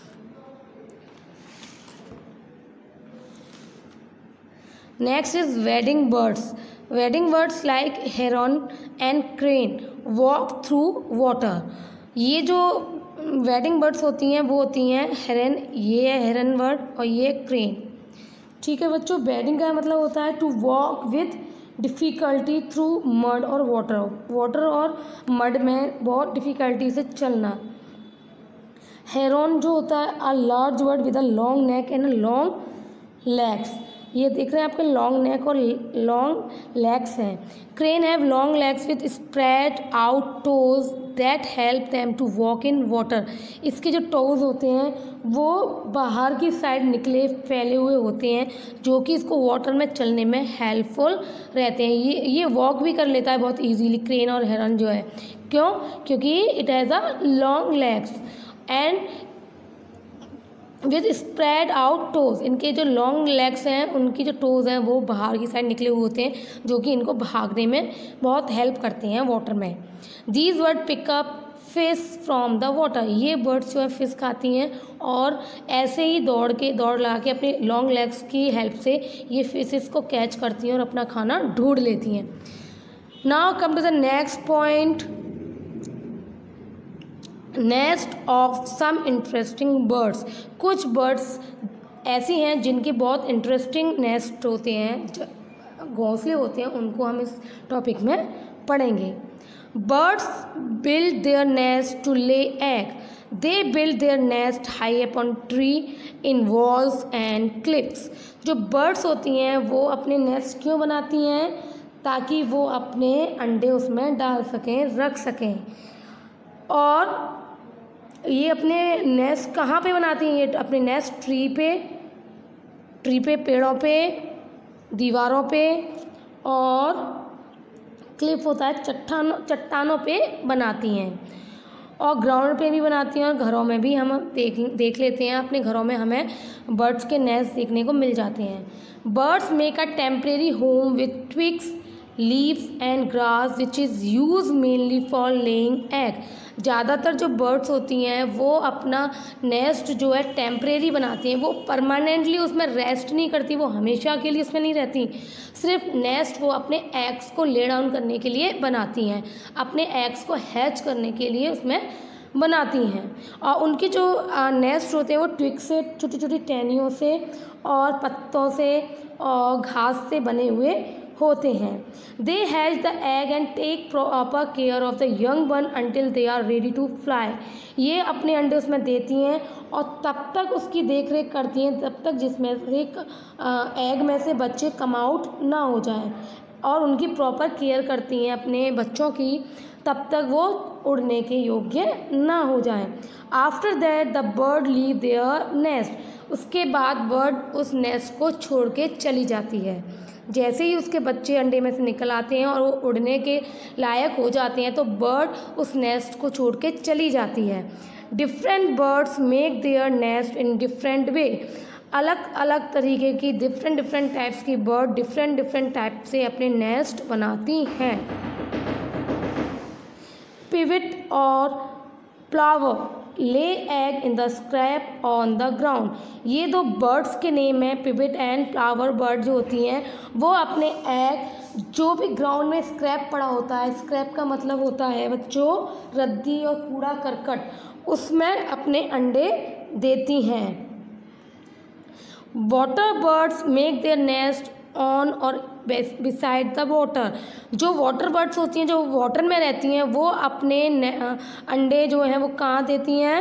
Next is wading birds। Wading birds like heron and crane walk through water। ये जो wading birds होती हैं वो होती हैं हेरन, ये है हेरन बर्ड और ये क्रेन, ठीक है बच्चों। wading का मतलब होता है to walk with difficulty through mud और वाटर, वाटर और मड में बहुत डिफ़िकल्टी से चलना। हेरोन जो होता है a large bird with a long neck and long legs. ये देख रहे हैं आपके लॉन्ग नेक और लॉन्ग लेग्स हैं। Crane have long legs with spread out toes that help them to walk in water. इसके जो टोज होते हैं वो बाहर की साइड निकले फैले हुए होते हैं, जो कि इसको वाटर में चलने में हेल्पफुल रहते हैं। ये ये वॉक भी कर लेता है बहुत इजीली क्रेन और हेरन जो है। क्यों? क्योंकि it has a long legs and with spread out toes. इनके जो लॉन्ग लेग्स हैं उनकी जो टोज हैं वो बाहर की साइड निकले हुए होते हैं, जो कि इनको भागने में बहुत हेल्प करते हैं वाटर में। These bird pick up fish from the water. ये बर्ड्स जो है फिश खाती हैं और ऐसे ही दौड़ के दौड़ लगा के अपने लॉन्ग लेग्स की हेल्प से ये फिशेस को कैच करती हैं और अपना खाना ढूंढ लेती हैं। Now come to the next point, nest of some interesting birds. कुछ बर्ड्स ऐसी हैं जिनके बहुत इंटरेस्टिंग नेस्ट होते हैं, घोंसले होते हैं, उनको हम इस टॉपिक में पढ़ेंगे। Birds build their nest to lay egg. They build their nest high upon tree in walls and cliffs. जो बर्ड्स होती हैं वो अपने नेस्ट क्यों बनाती हैं? ताकि वो अपने अंडे उसमें डाल सकें, रख सकें। और ये अपने नेस्ट कहाँ पे बनाती हैं? ये अपने नेस्ट ट्री पे, ट्री पे, पेड़ों पे, दीवारों पे और क्लिफ होता है चट्टानों चट्टानों पे बनाती हैं, और ग्राउंड पे भी बनाती हैं और घरों में भी हम देख देख लेते हैं। अपने घरों में हमें बर्ड्स के नेस्ट देखने को मिल जाते हैं। Birds make a temporary home with twigs, leaves and grass which is use mainly for laying egg. ज़्यादातर जो बर्ड्स होती हैं वो अपना नेस्ट जो है टेम्परेरी बनाती हैं, वो परमानेंटली उसमें रेस्ट नहीं करती, वो हमेशा के लिए उसमें नहीं रहती। सिर्फ नेस्ट वो अपने एग्स को ले डाउन करने के लिए बनाती हैं, अपने एग्स को हैच करने के लिए उसमें बनाती हैं। और उनके जो नेस्ट होते हैं वो ट्विग से, छोटी छोटी टहनियों से और पत्तों से और घास से बने हुए होते हैं। They hatch the egg and take proper care of the young one until they are ready to fly. ये अपने अंडे उसमें देती हैं और तब तक उसकी देख रेख करती हैं तब तक जिसमें से एग में से बच्चे कम आउट ना हो जाएं, और उनकी प्रॉपर केयर करती हैं अपने बच्चों की तब तक वो उड़ने के योग्य ना हो जाएं। After that the bird leave their nest. उसके बाद बर्ड उस नेस्ट को छोड़ के चली जाती है। जैसे ही उसके बच्चे अंडे में से निकल आते हैं और वो उड़ने के लायक हो जाते हैं तो बर्ड उस नेस्ट को छोड़ के चली जाती है। Different birds make their nest in different way. अलग अलग तरीके की डिफरेंट डिफरेंट टाइप्स की बर्ड डिफरेंट डिफरेंट टाइप से अपने नेस्ट बनाती हैं। पिविट और plover lay egg in the scrap on the ground. ये दो बर्ड्स के नेम हैं, पिविट एंड प्लावर बर्ड जो होती हैं वो अपने एग जो भी ग्राउंड में स्क्रैप पड़ा होता है, स्क्रैप का मतलब होता है बच्चों रद्दी और कूड़ा करकट, उसमें अपने अंडे देती हैं। Water birds make their nest on और बिसाइड द वाटर। जो वाटर बर्ड्स होती हैं जो वाटर में रहती हैं वो अपने अंडे जो हैं वो कहाँ देती हैं?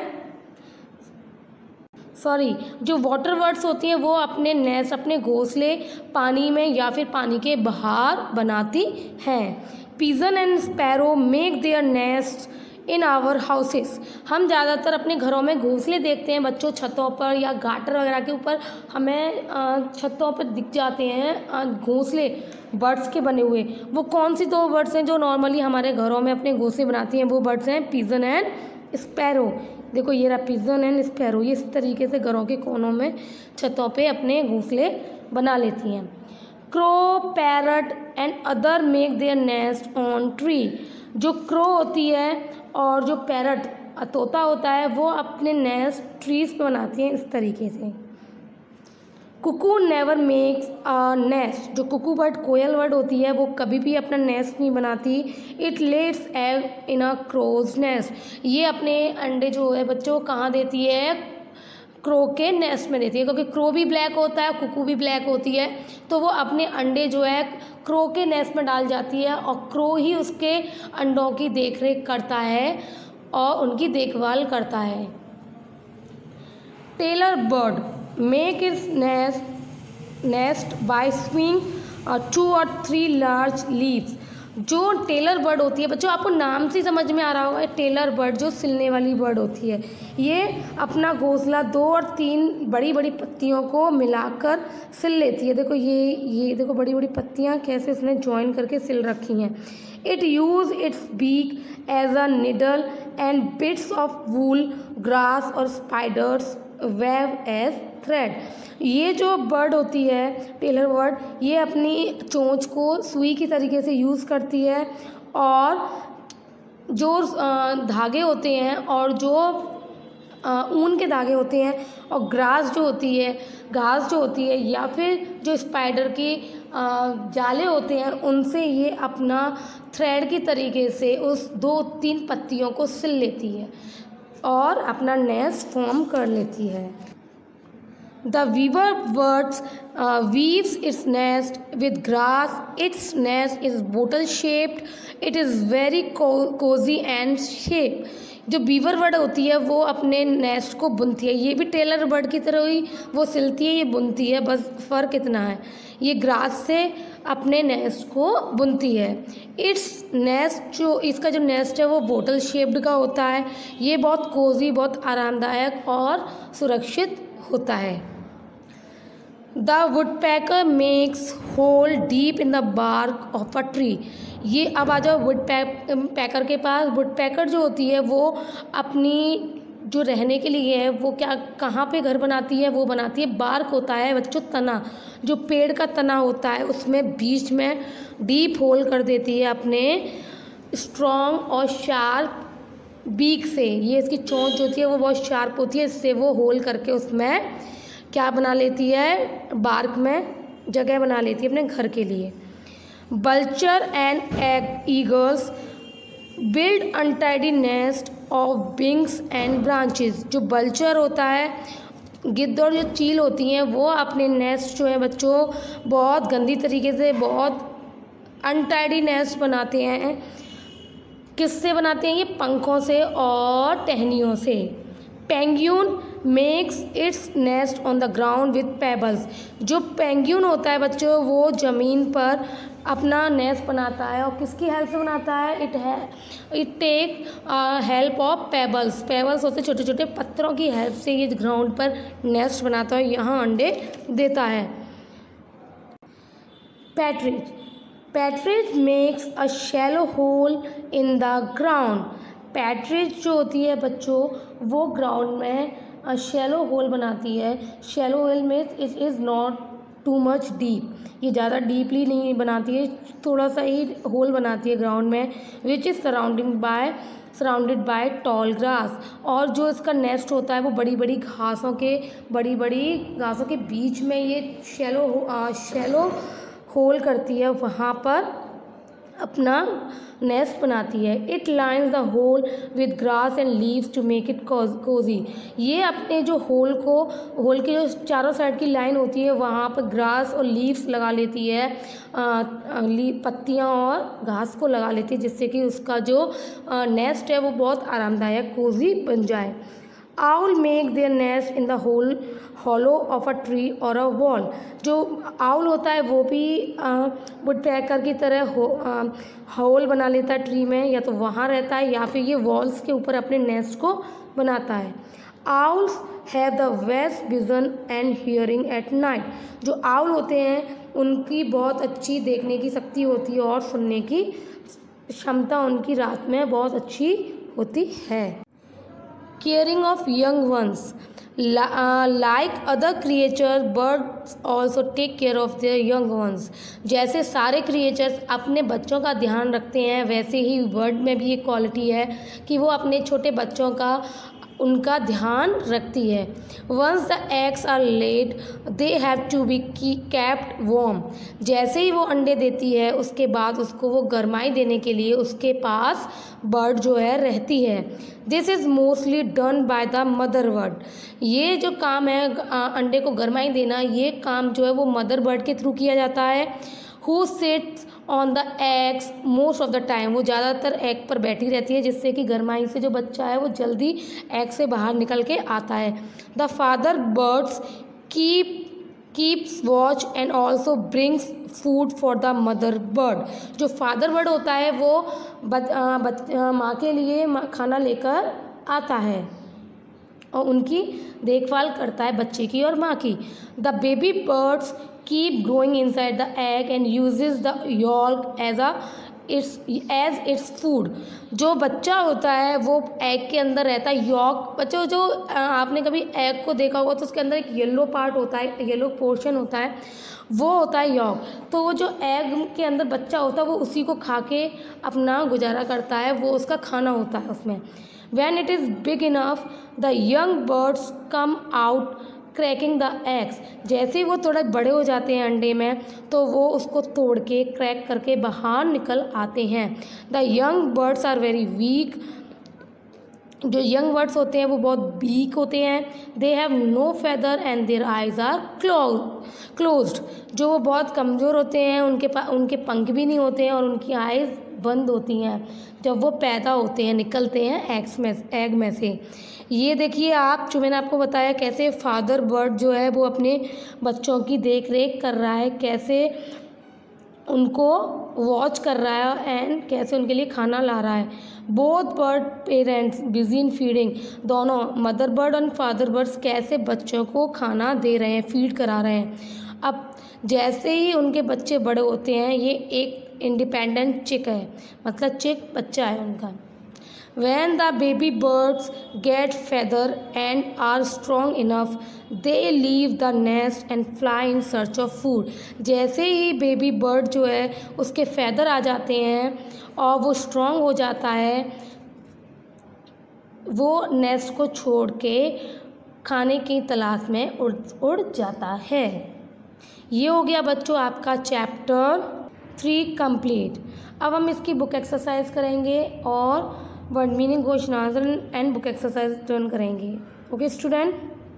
सॉरी जो वाटर बर्ड्स होती हैं वो अपने नेस्ट, अपने घोंसले पानी में या फिर पानी के बाहर बनाती हैं। Pigeon and sparrow make their nest in our houses. हम ज़्यादातर अपने घरों में घोंसले देखते हैं बच्चों, छतों पर या गाटर वगैरह के ऊपर हमें छतों पर दिख जाते हैं घोंसले बर्ड्स के बने हुए। वो कौन सी दो बर्ड्स हैं जो नॉर्मली हमारे घरों में अपने घोंसले बनाती हैं? वो बर्ड्स हैं पिजन एंड स्पैरो। देखो ये रहा पिजन एंड स्पैरो, ये इस तरीके से घरों के कोनों में छतों पे अपने घोंसले बना लेती हैं। Crow, parrot and other make their nest on tree. जो क्रो होती है और जो पैरट तोता होता है वो अपने नेस्ट ट्रीज पे बनाती हैं इस तरीके से। Cuckoo never makes a nest. जो कुकू बर्ड, कोयल बर्ड होती है वो कभी भी अपना नेस्ट नहीं बनाती। It lays egg in a crow's nest. ये अपने अंडे जो है बच्चों कहाँ देती है? क्रो के नेस्ट में देती है, क्योंकि क्रो भी ब्लैक होता है, कुकू भी ब्लैक होती है, तो वो अपने अंडे जो है क्रो के नेस्ट में डाल जाती है और क्रो ही उसके अंडों की देखरेख करता है और उनकी देखभाल करता है। Tailor bird make its nest nest by sewing two और थ्री लार्ज लीव्स। जो टेलर बर्ड होती है बच्चों, आपको नाम से समझ में आ रहा होगा, टेलर बर्ड जो सिलने वाली बर्ड होती है, ये अपना घोंसला दो और तीन बड़ी बड़ी पत्तियों को मिलाकर सिल लेती है। देखो ये ये देखो बड़ी बड़ी पत्तियाँ कैसे इसने ज्वाइन करके सिल रखी हैं। It use its beak as a needle and bits of wool, grass और स्पाइडर्स वेव एज थ्रेड। ये जो बर्ड होती है टेलर बर्ड, ये अपनी चोंच को सुई की तरीके से यूज़ करती है और जो धागे होते हैं और जो ऊन के धागे होते हैं और ग्रास जो होती है घास जो होती है या फिर जो स्पाइडर की जाले होते हैं, उनसे ये अपना थ्रेड की तरीके से उस दो तीन पत्तियों को सिल लेती है और अपना नेस्ट फॉर्म कर लेती है। The weaver bird uh, weaves its nest with grass. Its nest is bottle shaped. It is very co- cozy and shape. जो बीवर बर्ड होती है वो अपने नेस्ट को बुनती है। ये भी टेलर बर्ड की तरह ही वो सिलती है, ये बुनती है, बस फ़र्क इतना है, ये ग्रास से अपने नेस्ट को बुनती है। इट्स नेस्ट जो इसका जो नेस्ट है वो बोतल शेप्ड का होता है। ये बहुत कोजी, बहुत आरामदायक और सुरक्षित होता है। The woodpecker makes hole deep in the bark of a tree. ये अब आ जाओ वुड पैकर के पास। वुडपैकर जो होती है वो अपनी जो रहने के लिए है वो क्या कहाँ पे घर बनाती है, वो बनाती है, बार्क होता है बच्चों, तना, जो पेड़ का तना होता है उसमें बीच में डीप होल कर देती है अपने स्ट्रॉन्ग और शार्प बीक से। ये इसकी चोंच होती है वो बहुत शार्प होती है, इससे वो होल करके उसमें क्या बना लेती है, बार्क में जगह बना लेती है अपने घर के लिए। बल्चर एंड एग eagles build untidy nest of wings and branches. जो बल्चर होता है, गिद्ध और जो चील होती हैं वो अपने नेस्ट जो है बच्चों बहुत गंदी तरीके से, बहुत अनटाइडी नेस्ट बनाते हैं। किससे बनाते हैं ये? पंखों से और टहनियों से। Penguin makes its nest on the ground with pebbles. जो पेंगुइन होता है बच्चों वो ज़मीन पर अपना नेस्ट बनाता है और किसकी हेल्प से बनाता है? इट है it take help of pebbles. Pebbles होते छोटे छोटे पत्थरों की हेल्प से ये ग्राउंड पर नेस्ट बनाता है, यहाँ अंडे देता है। Partridge partridge makes a shallow hole in the ground. Partridge जो होती है बच्चों वो ग्राउंड में शैलो होल बनाती है। Shallow hole means it is not too much deep, ये ज़्यादा डीपली नहीं बनाती है, थोड़ा सा ही होल बनाती है ग्राउंड में। Which is surrounding by surrounded by tall grass. और जो इसका नेस्ट होता है वो बड़ी बड़ी घासों के बड़ी बड़ी घासों के बीच में ये शैलो शैलो होल करती है, वहाँ पर अपना नेस्ट बनाती है। It lines the hole with grass and leaves to make it cozy. ये अपने जो होल को होल के जो चारों साइड की लाइन होती है वहाँ पर ग्रास और लीव्स लगा लेती है, पत्तियाँ और घास को लगा लेती है, जिससे कि उसका जो नेस्ट है वो बहुत आरामदायक कोजी बन जाए। Owl make their nest in the hole hollow of a tree और अ वॉल। जो आउल होता है वो भी वुडपैकर की तरह हो, होल बना लेता है ट्री में, या तो वहाँ रहता है या फिर ये वॉल्स के ऊपर अपने नेस्ट को बनाता है। Owls have the best vision and hearing at night. जो आउल होते हैं उनकी बहुत अच्छी देखने की शक्ति होती है और सुनने की क्षमता उनकी रात में बहुत अच्छी होती है। Caring of young ones like other creature birds also take care of their young ones. जैसे सारे क्रिएचर्स अपने बच्चों का ध्यान रखते हैं वैसे ही बर्ड में भी एक क्वालिटी है कि वो अपने छोटे बच्चों का उनका ध्यान रखती है। Once the eggs are laid they have to be kept warm. जैसे ही वो अंडे देती है उसके बाद उसको वो गर्माई देने के लिए उसके पास बर्ड जो है रहती है। This is mostly done by the mother bird. ये जो काम है अंडे को गर्माई देना, ये काम जो है वो मदर बर्ड के थ्रू किया जाता है। Who sits on the eggs most of the time. वो ज़्यादातर एग पर बैठी रहती है जिससे कि गर्माई से जो बच्चा है वो जल्दी एग से बाहर निकल के आता है। The father birds keep keeps watch and also brings food for the mother bird. जो फादर बर्ड होता है वो बच, आ, बच, आ, माँ के लिए खाना लेकर आता है और उनकी देखभाल करता है, बच्चे की और माँ की। The baby birds keep growing inside the egg and uses the yolk as a its as its food. जो बच्चा होता है वो एग के अंदर रहता है। यॉल्क बच्चों जो आपने कभी एग को देखा होगा तो उसके अंदर एक येलो पार्ट होता है, येलो पोर्शन होता है, वो होता है यॉल्क। तो वो जो एग के अंदर बच्चा होता है वो उसी को खा के अपना गुजारा करता है, वो उसका खाना होता है उसमें। When it is big enough, the young birds come out cracking the eggs। जैसे ही वो थोड़ा बड़े हो जाते हैं अंडे में तो वो उसको तोड़ के क्रैक करके बाहर निकल आते हैं। The young birds are very weak। जो यंग बर्ड्स होते हैं वो बहुत वीक होते हैं। They have no feather and their eyes are closed. जो वो बहुत कमज़ोर होते हैं, उनके पास उनके पंख भी नहीं होते हैं और उनकी आइज़ बंद होती हैं जब वो पैदा होते हैं, निकलते हैं एग्स में एग में से। ये देखिए आप, जो मैंने आपको बताया कैसे फादर बर्ड जो है वो अपने बच्चों की देख रेख कर रहा है, कैसे उनको वॉच कर रहा है एंड कैसे उनके लिए खाना ला रहा है। Both bird parents busy in feeding. दोनों मदर बर्ड और फादर बर्ड्स कैसे बच्चों को खाना दे रहे हैं, फीड करा रहे हैं। अब जैसे ही उनके बच्चे बड़े होते हैं, ये एक इंडिपेंडेंट चिक है, मतलब चिक बच्चा है उनका। When the baby birds get feather and are strong enough, they leave the nest and fly in search of food। जैसे ही बेबी बर्ड जो है उसके फैदर आ जाते हैं और वो स्ट्रॉन्ग हो जाता है, वो नेस्ट को छोड़ के खाने की तलाश में उड़ उड़ जाता है। ये हो गया बच्चों आपका चैप्टर थ्री कंप्लीट। अब हम इसकी बुक एक्सरसाइज करेंगे और word meaning question answer and book exercise turn करेंगे। Okay student,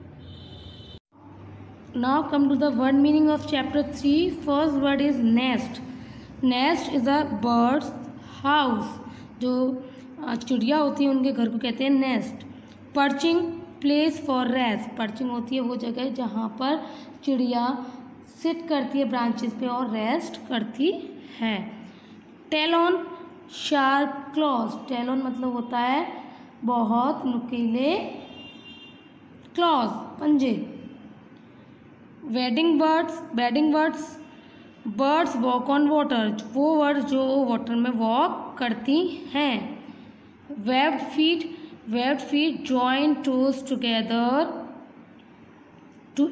now come to the word meaning of chapter three. First word is nest. Nest is a bird's house. जो चिड़िया होती है उनके घर को कहते हैं nest. Perching, place for rest. Perching होती है वो जगह जहाँ पर चिड़िया सिट करती है ब्रांचेस पे और रेस्ट करती है। टेलोन, शार्प क्लॉज। टेलोन मतलब होता है बहुत नुकीले क्लॉज, पंजे। Wading birds, wading birds, birds walk on water. वो बर्ड्स जो वाटर में वॉक करती हैं। Webbed feet, webbed feet join toes together to,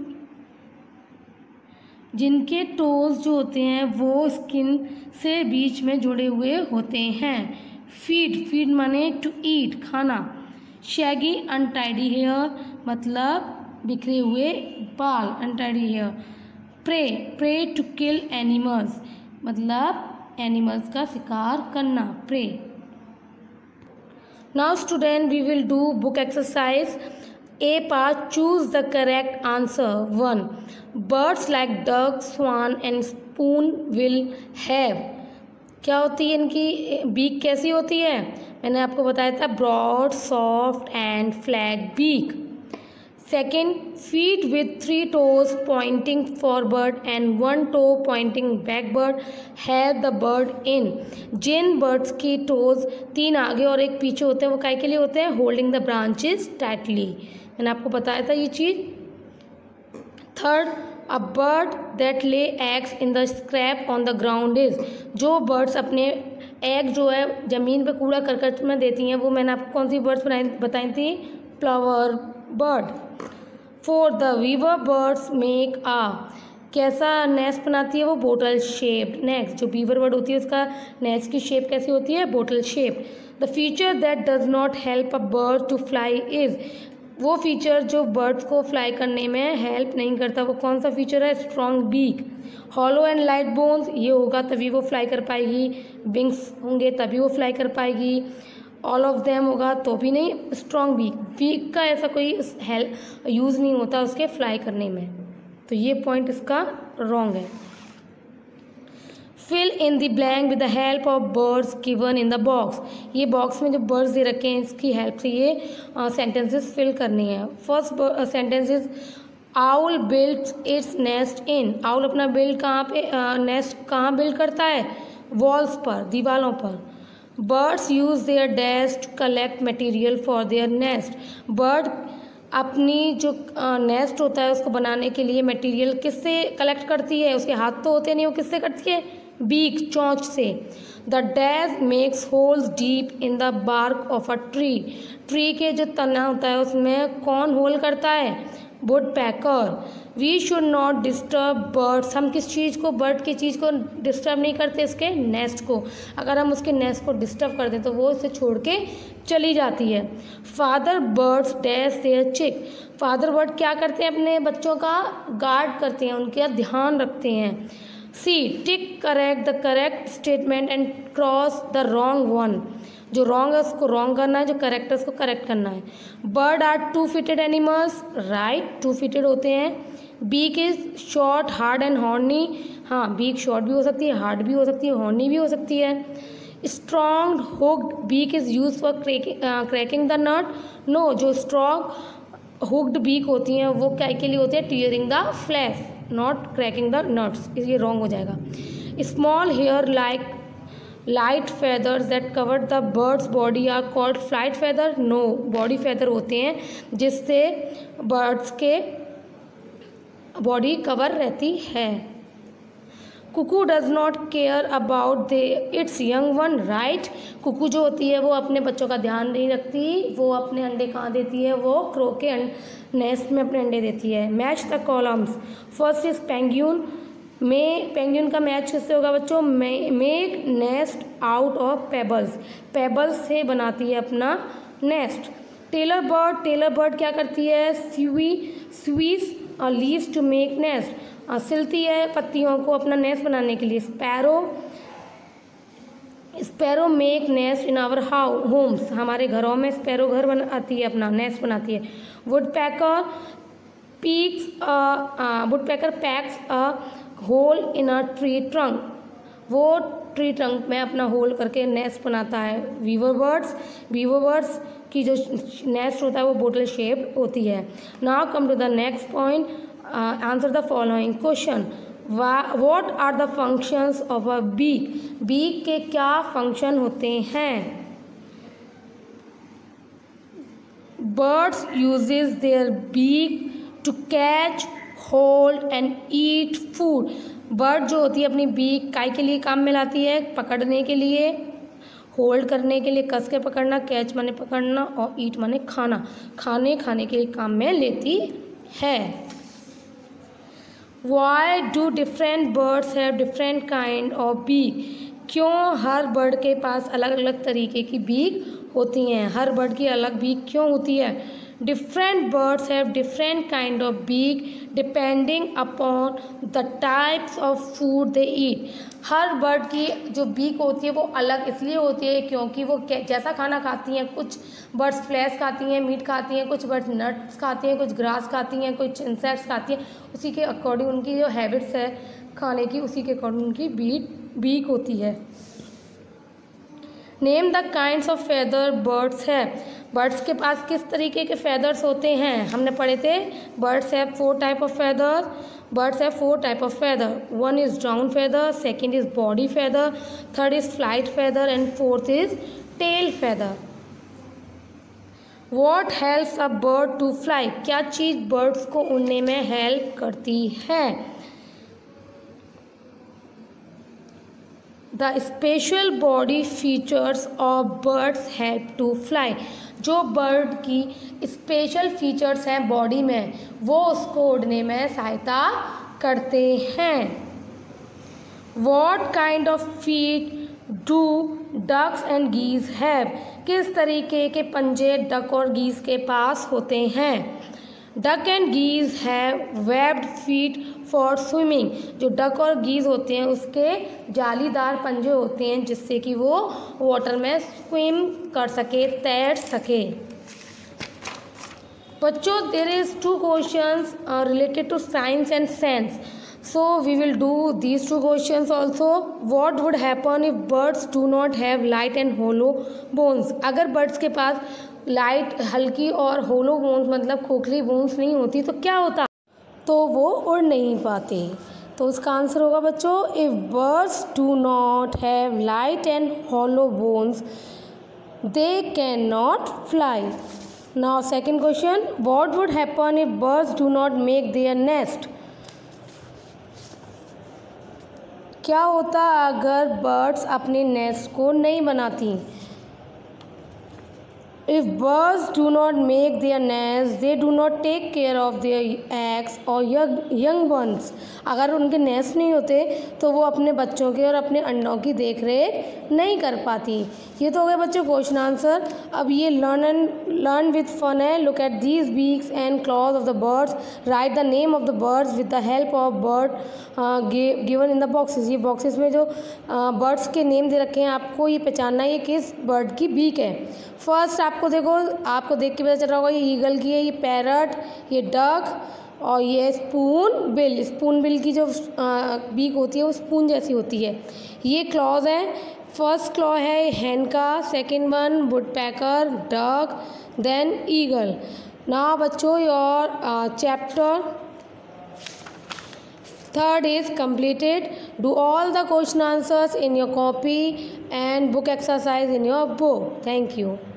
जिनके टोज जो होते हैं वो स्किन से बीच में जुड़े हुए होते हैं। फीड, फीड माने टू ईट, खाना। शैगी, अनटाइडी हेयर मतलब बिखरे हुए बाल, untidy hair. Prey, prey to kill animals मतलब एनिमल्स का शिकार करना, prey. Now student we will do book exercise. A part, choose the correct answer. One, birds like duck, swan and spoon will have। क्या होती है इनकी beak, कैसी होती है? मैंने आपको बताया था broad, soft and flat beak. Second, feet with three toes pointing forward and one toe pointing backward have the bird in। जिन birds की toes तीन आगे और एक पीछे होते हैं वो काय के लिए होते हैं? holding the branches tightly। मैंने आपको बताया था ये चीज़। Third, a bird that lay eggs in the scrap on the ground is. जो बर्ड्स अपने एग जो है ज़मीन पे कूड़ा करकट में देती हैं वो मैंने आपको कौन सी बर्ड्स बनाई बताई थी? Plover bird. Four, the weaver birds make आ। कैसा नेस्ट बनाती है वो? Bottle shaped. नेक्स्ट, जो बीवर बर्ड होती है उसका नेस्ट की शेप कैसी होती है? Bottle shape. The feature that does not help a bird to fly is. वो फीचर जो बर्ड्स को फ्लाई करने में हेल्प नहीं करता वो कौन सा फीचर है? Strong beak. Hollow and light bones, ये होगा तभी वो फ्लाई कर पाएगी। विंग्स होंगे तभी वो फ्लाई कर पाएगी। ऑल ऑफ देम होगा तो भी नहीं। स्ट्रॉन्ग बीक, बीक का ऐसा कोई हेल्प यूज़ नहीं होता उसके फ्लाई करने में, तो ये पॉइंट इसका रॉन्ग है। Fill in the blank with the help of birds given in the box. ये बॉक्स में जो बर्ड्स दे रखे हैं इसकी हेल्प से ये सेंटेंसेस फिल करनी है। First sentence is owl builds its nest in, owl अपना बिल्ड कहाँ पे, नेस्ट कहाँ बिल्ड करता है, वॉल्स पर, दीवारों पर। बर्ड्स यूज देयर डेस्ट to collect material for their nest, bird अपनी जो नेस्ट होता है उसको बनाने के लिए मटेरियल किससे कलेक्ट करती है, उसके हाथ तो होते नहीं, वो किससे करती है, बीक, चोंच से। द डैज makes holes deep in the bark of a tree, tree के जो तना होता है उसमें कौन होल करता है, woodpecker. We should not disturb birds, हम किस चीज़ को, बर्ड की चीज़ को डिस्टर्ब नहीं करते, इसके नेस्ट को। अगर हम उसके नेस्ट को डिस्टर्ब कर दें तो वो इसे छोड़ के चली जाती है। Father birds dash their chick, father bird क्या करते हैं, अपने बच्चों का गार्ड करते हैं, उनका ध्यान रखते हैं। C tick correct the correct statement and cross the wrong one, जो रॉन्ग है उसको रॉन्ग करना है, जो करेक्ट है उसको करेक्ट करना है। Bird are two fitted animals, right, two fitted होते हैं। Beak is short hard and horny, हाँ बीक शॉर्ट भी हो सकती है, हार्ड भी हो सकती है, हॉर्नी भी हो सकती है। Strong hooked beak is use for cracking the nut, no, जो स्ट्रॉन्ग हुक्ड बीक होती हैं वो क्या के लिए होती है, tearing the flesh, not cracking the nuts, इसलिए रॉन्ग हो जाएगा। Small hair like light feathers that cover the birds body are called flight feather, no, body feather होते हैं जिससे बर्ड्स के बॉडी कवर रहती है। Cuckoo does not care about the it's young one, right, cuckoo जो होती है वो अपने बच्चों का ध्यान नहीं रखती, वो अपने अंडे कहाँ देती है, वो क्रो के नेस्ट में अपने अंडे देती है। Match the columns, first is penguin, में पेंगुइन का मैच किससे होगा बच्चों, make nest out of pebbles, pebbles से बनाती है अपना nest. Tailor bird, tailor bird क्या करती है, sew sews leaves to make nest, सिलती है पत्तियों को अपना नेस्ट बनाने के लिए। Sparrow, sparrow make nest in our how homes, हमारे घरों में स्पैरो घर बनाती है, अपना नेस्ट बनाती है। Woodpecker pecks woodpecker pecks a hole in a tree trunk, वो ट्री ट्रंक में अपना होल करके नेस्ट बनाता है। वीवर बर्ड्स, वीवर बर्ड्स की जो नेस्ट होता है वो बोटल शेप्ड होती है। Now come to the next point, answer the following question, what are the functions of a beak, beak के क्या फंक्शन होते हैं। Birds uses their beak to catch, hold and eat food, bird जो होती है अपनी बीक काय के लिए काम में लाती है, पकड़ने के लिए, होल्ड करने के लिए कस के पकड़ना, कैच माने पकड़ना, और ईट माने खाना, खाने खाने के लिए काम में लेती है। Why do different birds have different kind of beak, क्यों हर बर्ड के पास अलग अलग तरीके की बीक होती हैं, हर बर्ड की अलग बीक क्यों होती है। Different birds have different kind of beak depending upon the types of food they eat, हर बर्ड की जो बीक होती है वो अलग इसलिए होती है क्योंकि वो जैसा खाना खाती हैं, कुछ बर्ड्स फ्लैश खाती हैं, मीट खाती हैं, कुछ बर्ड्स नट्स खाती हैं, कुछ ग्रास खाती हैं, कुछ इंसेक्ट्स खाती हैं, उसी के अकॉर्डिंग उनकी जो हैबिट्स है खाने की उसी के अकॉर्डिंग उनकी बीक बीक होती है। Name the kinds of feather birds है, बर्ड्स के पास किस तरीके के फेदर्स होते हैं, हमने पढ़े थे birds have four type of feather, birds have four type of feather, one is down feather, second is body feather, third is flight feather and fourth is tail feather. What helps a bird to fly, क्या चीज़ birds को उड़ने में help करती है। The special body features of birds help to fly, जो bird की special features हैं बॉडी में वो उसको उड़ने में सहायता करते हैं। What kind of feet do ducks and geese have, किस तरीके के पंजे डक और गीज के पास होते हैं। Duck and geese have webbed feet for swimming, जो डक और गीज होते हैं उसके जालीदार पंजे होते हैं जिससे कि वो वाटर में स्विम कर सके, तैर सके। बच्चों there is two questions related to science and sense, so we will do these two questions also. What would happen if birds do not have light and hollow bones, अगर birds के पास light हल्की और होलो bones मतलब खोखली bones नहीं होती तो क्या होता। तो वो उड़ नहीं पाते। तो उसका आंसर होगा बच्चों, if birds do not have light and hollow bones they can not fly. Now second question, what would happen if birds do not make their nest. क्या होता अगर बर्ड्स अपने नेस्ट को नहीं बनाती। If birds do not make their nest, they do not take care of their eggs or young young ones. अगर उनके nest नहीं होते तो वो अपने बच्चों के और अपने अंडों की देख रेख नहीं कर पाती। ये तो हो गया बच्चों क्वेश्चन आंसर। अब ये learn and learn with fun है। Look at these beaks and claws of the birds, write the name of the birds with the help of bird given in the boxes. ये boxes में जो birds uh, के name दे रखे हैं, आपको ये पहचानना है ये किस बर्ड की बीक है। फर्स्ट आपको देखो, आपको देख के पता चल रहा होगा ये ईगल की है, ये पैरट, ये डक और ये स्पून बिल। स्पून बिल की जो बीक होती है वो स्पून जैसी होती है। ये क्लॉज है, फर्स्ट क्लॉ है हैन का, second one woodpecker, duck, then eagle. Now बच्चों your chapter third is completed. Do all the question answers in your copy and book exercise in your book. Thank you.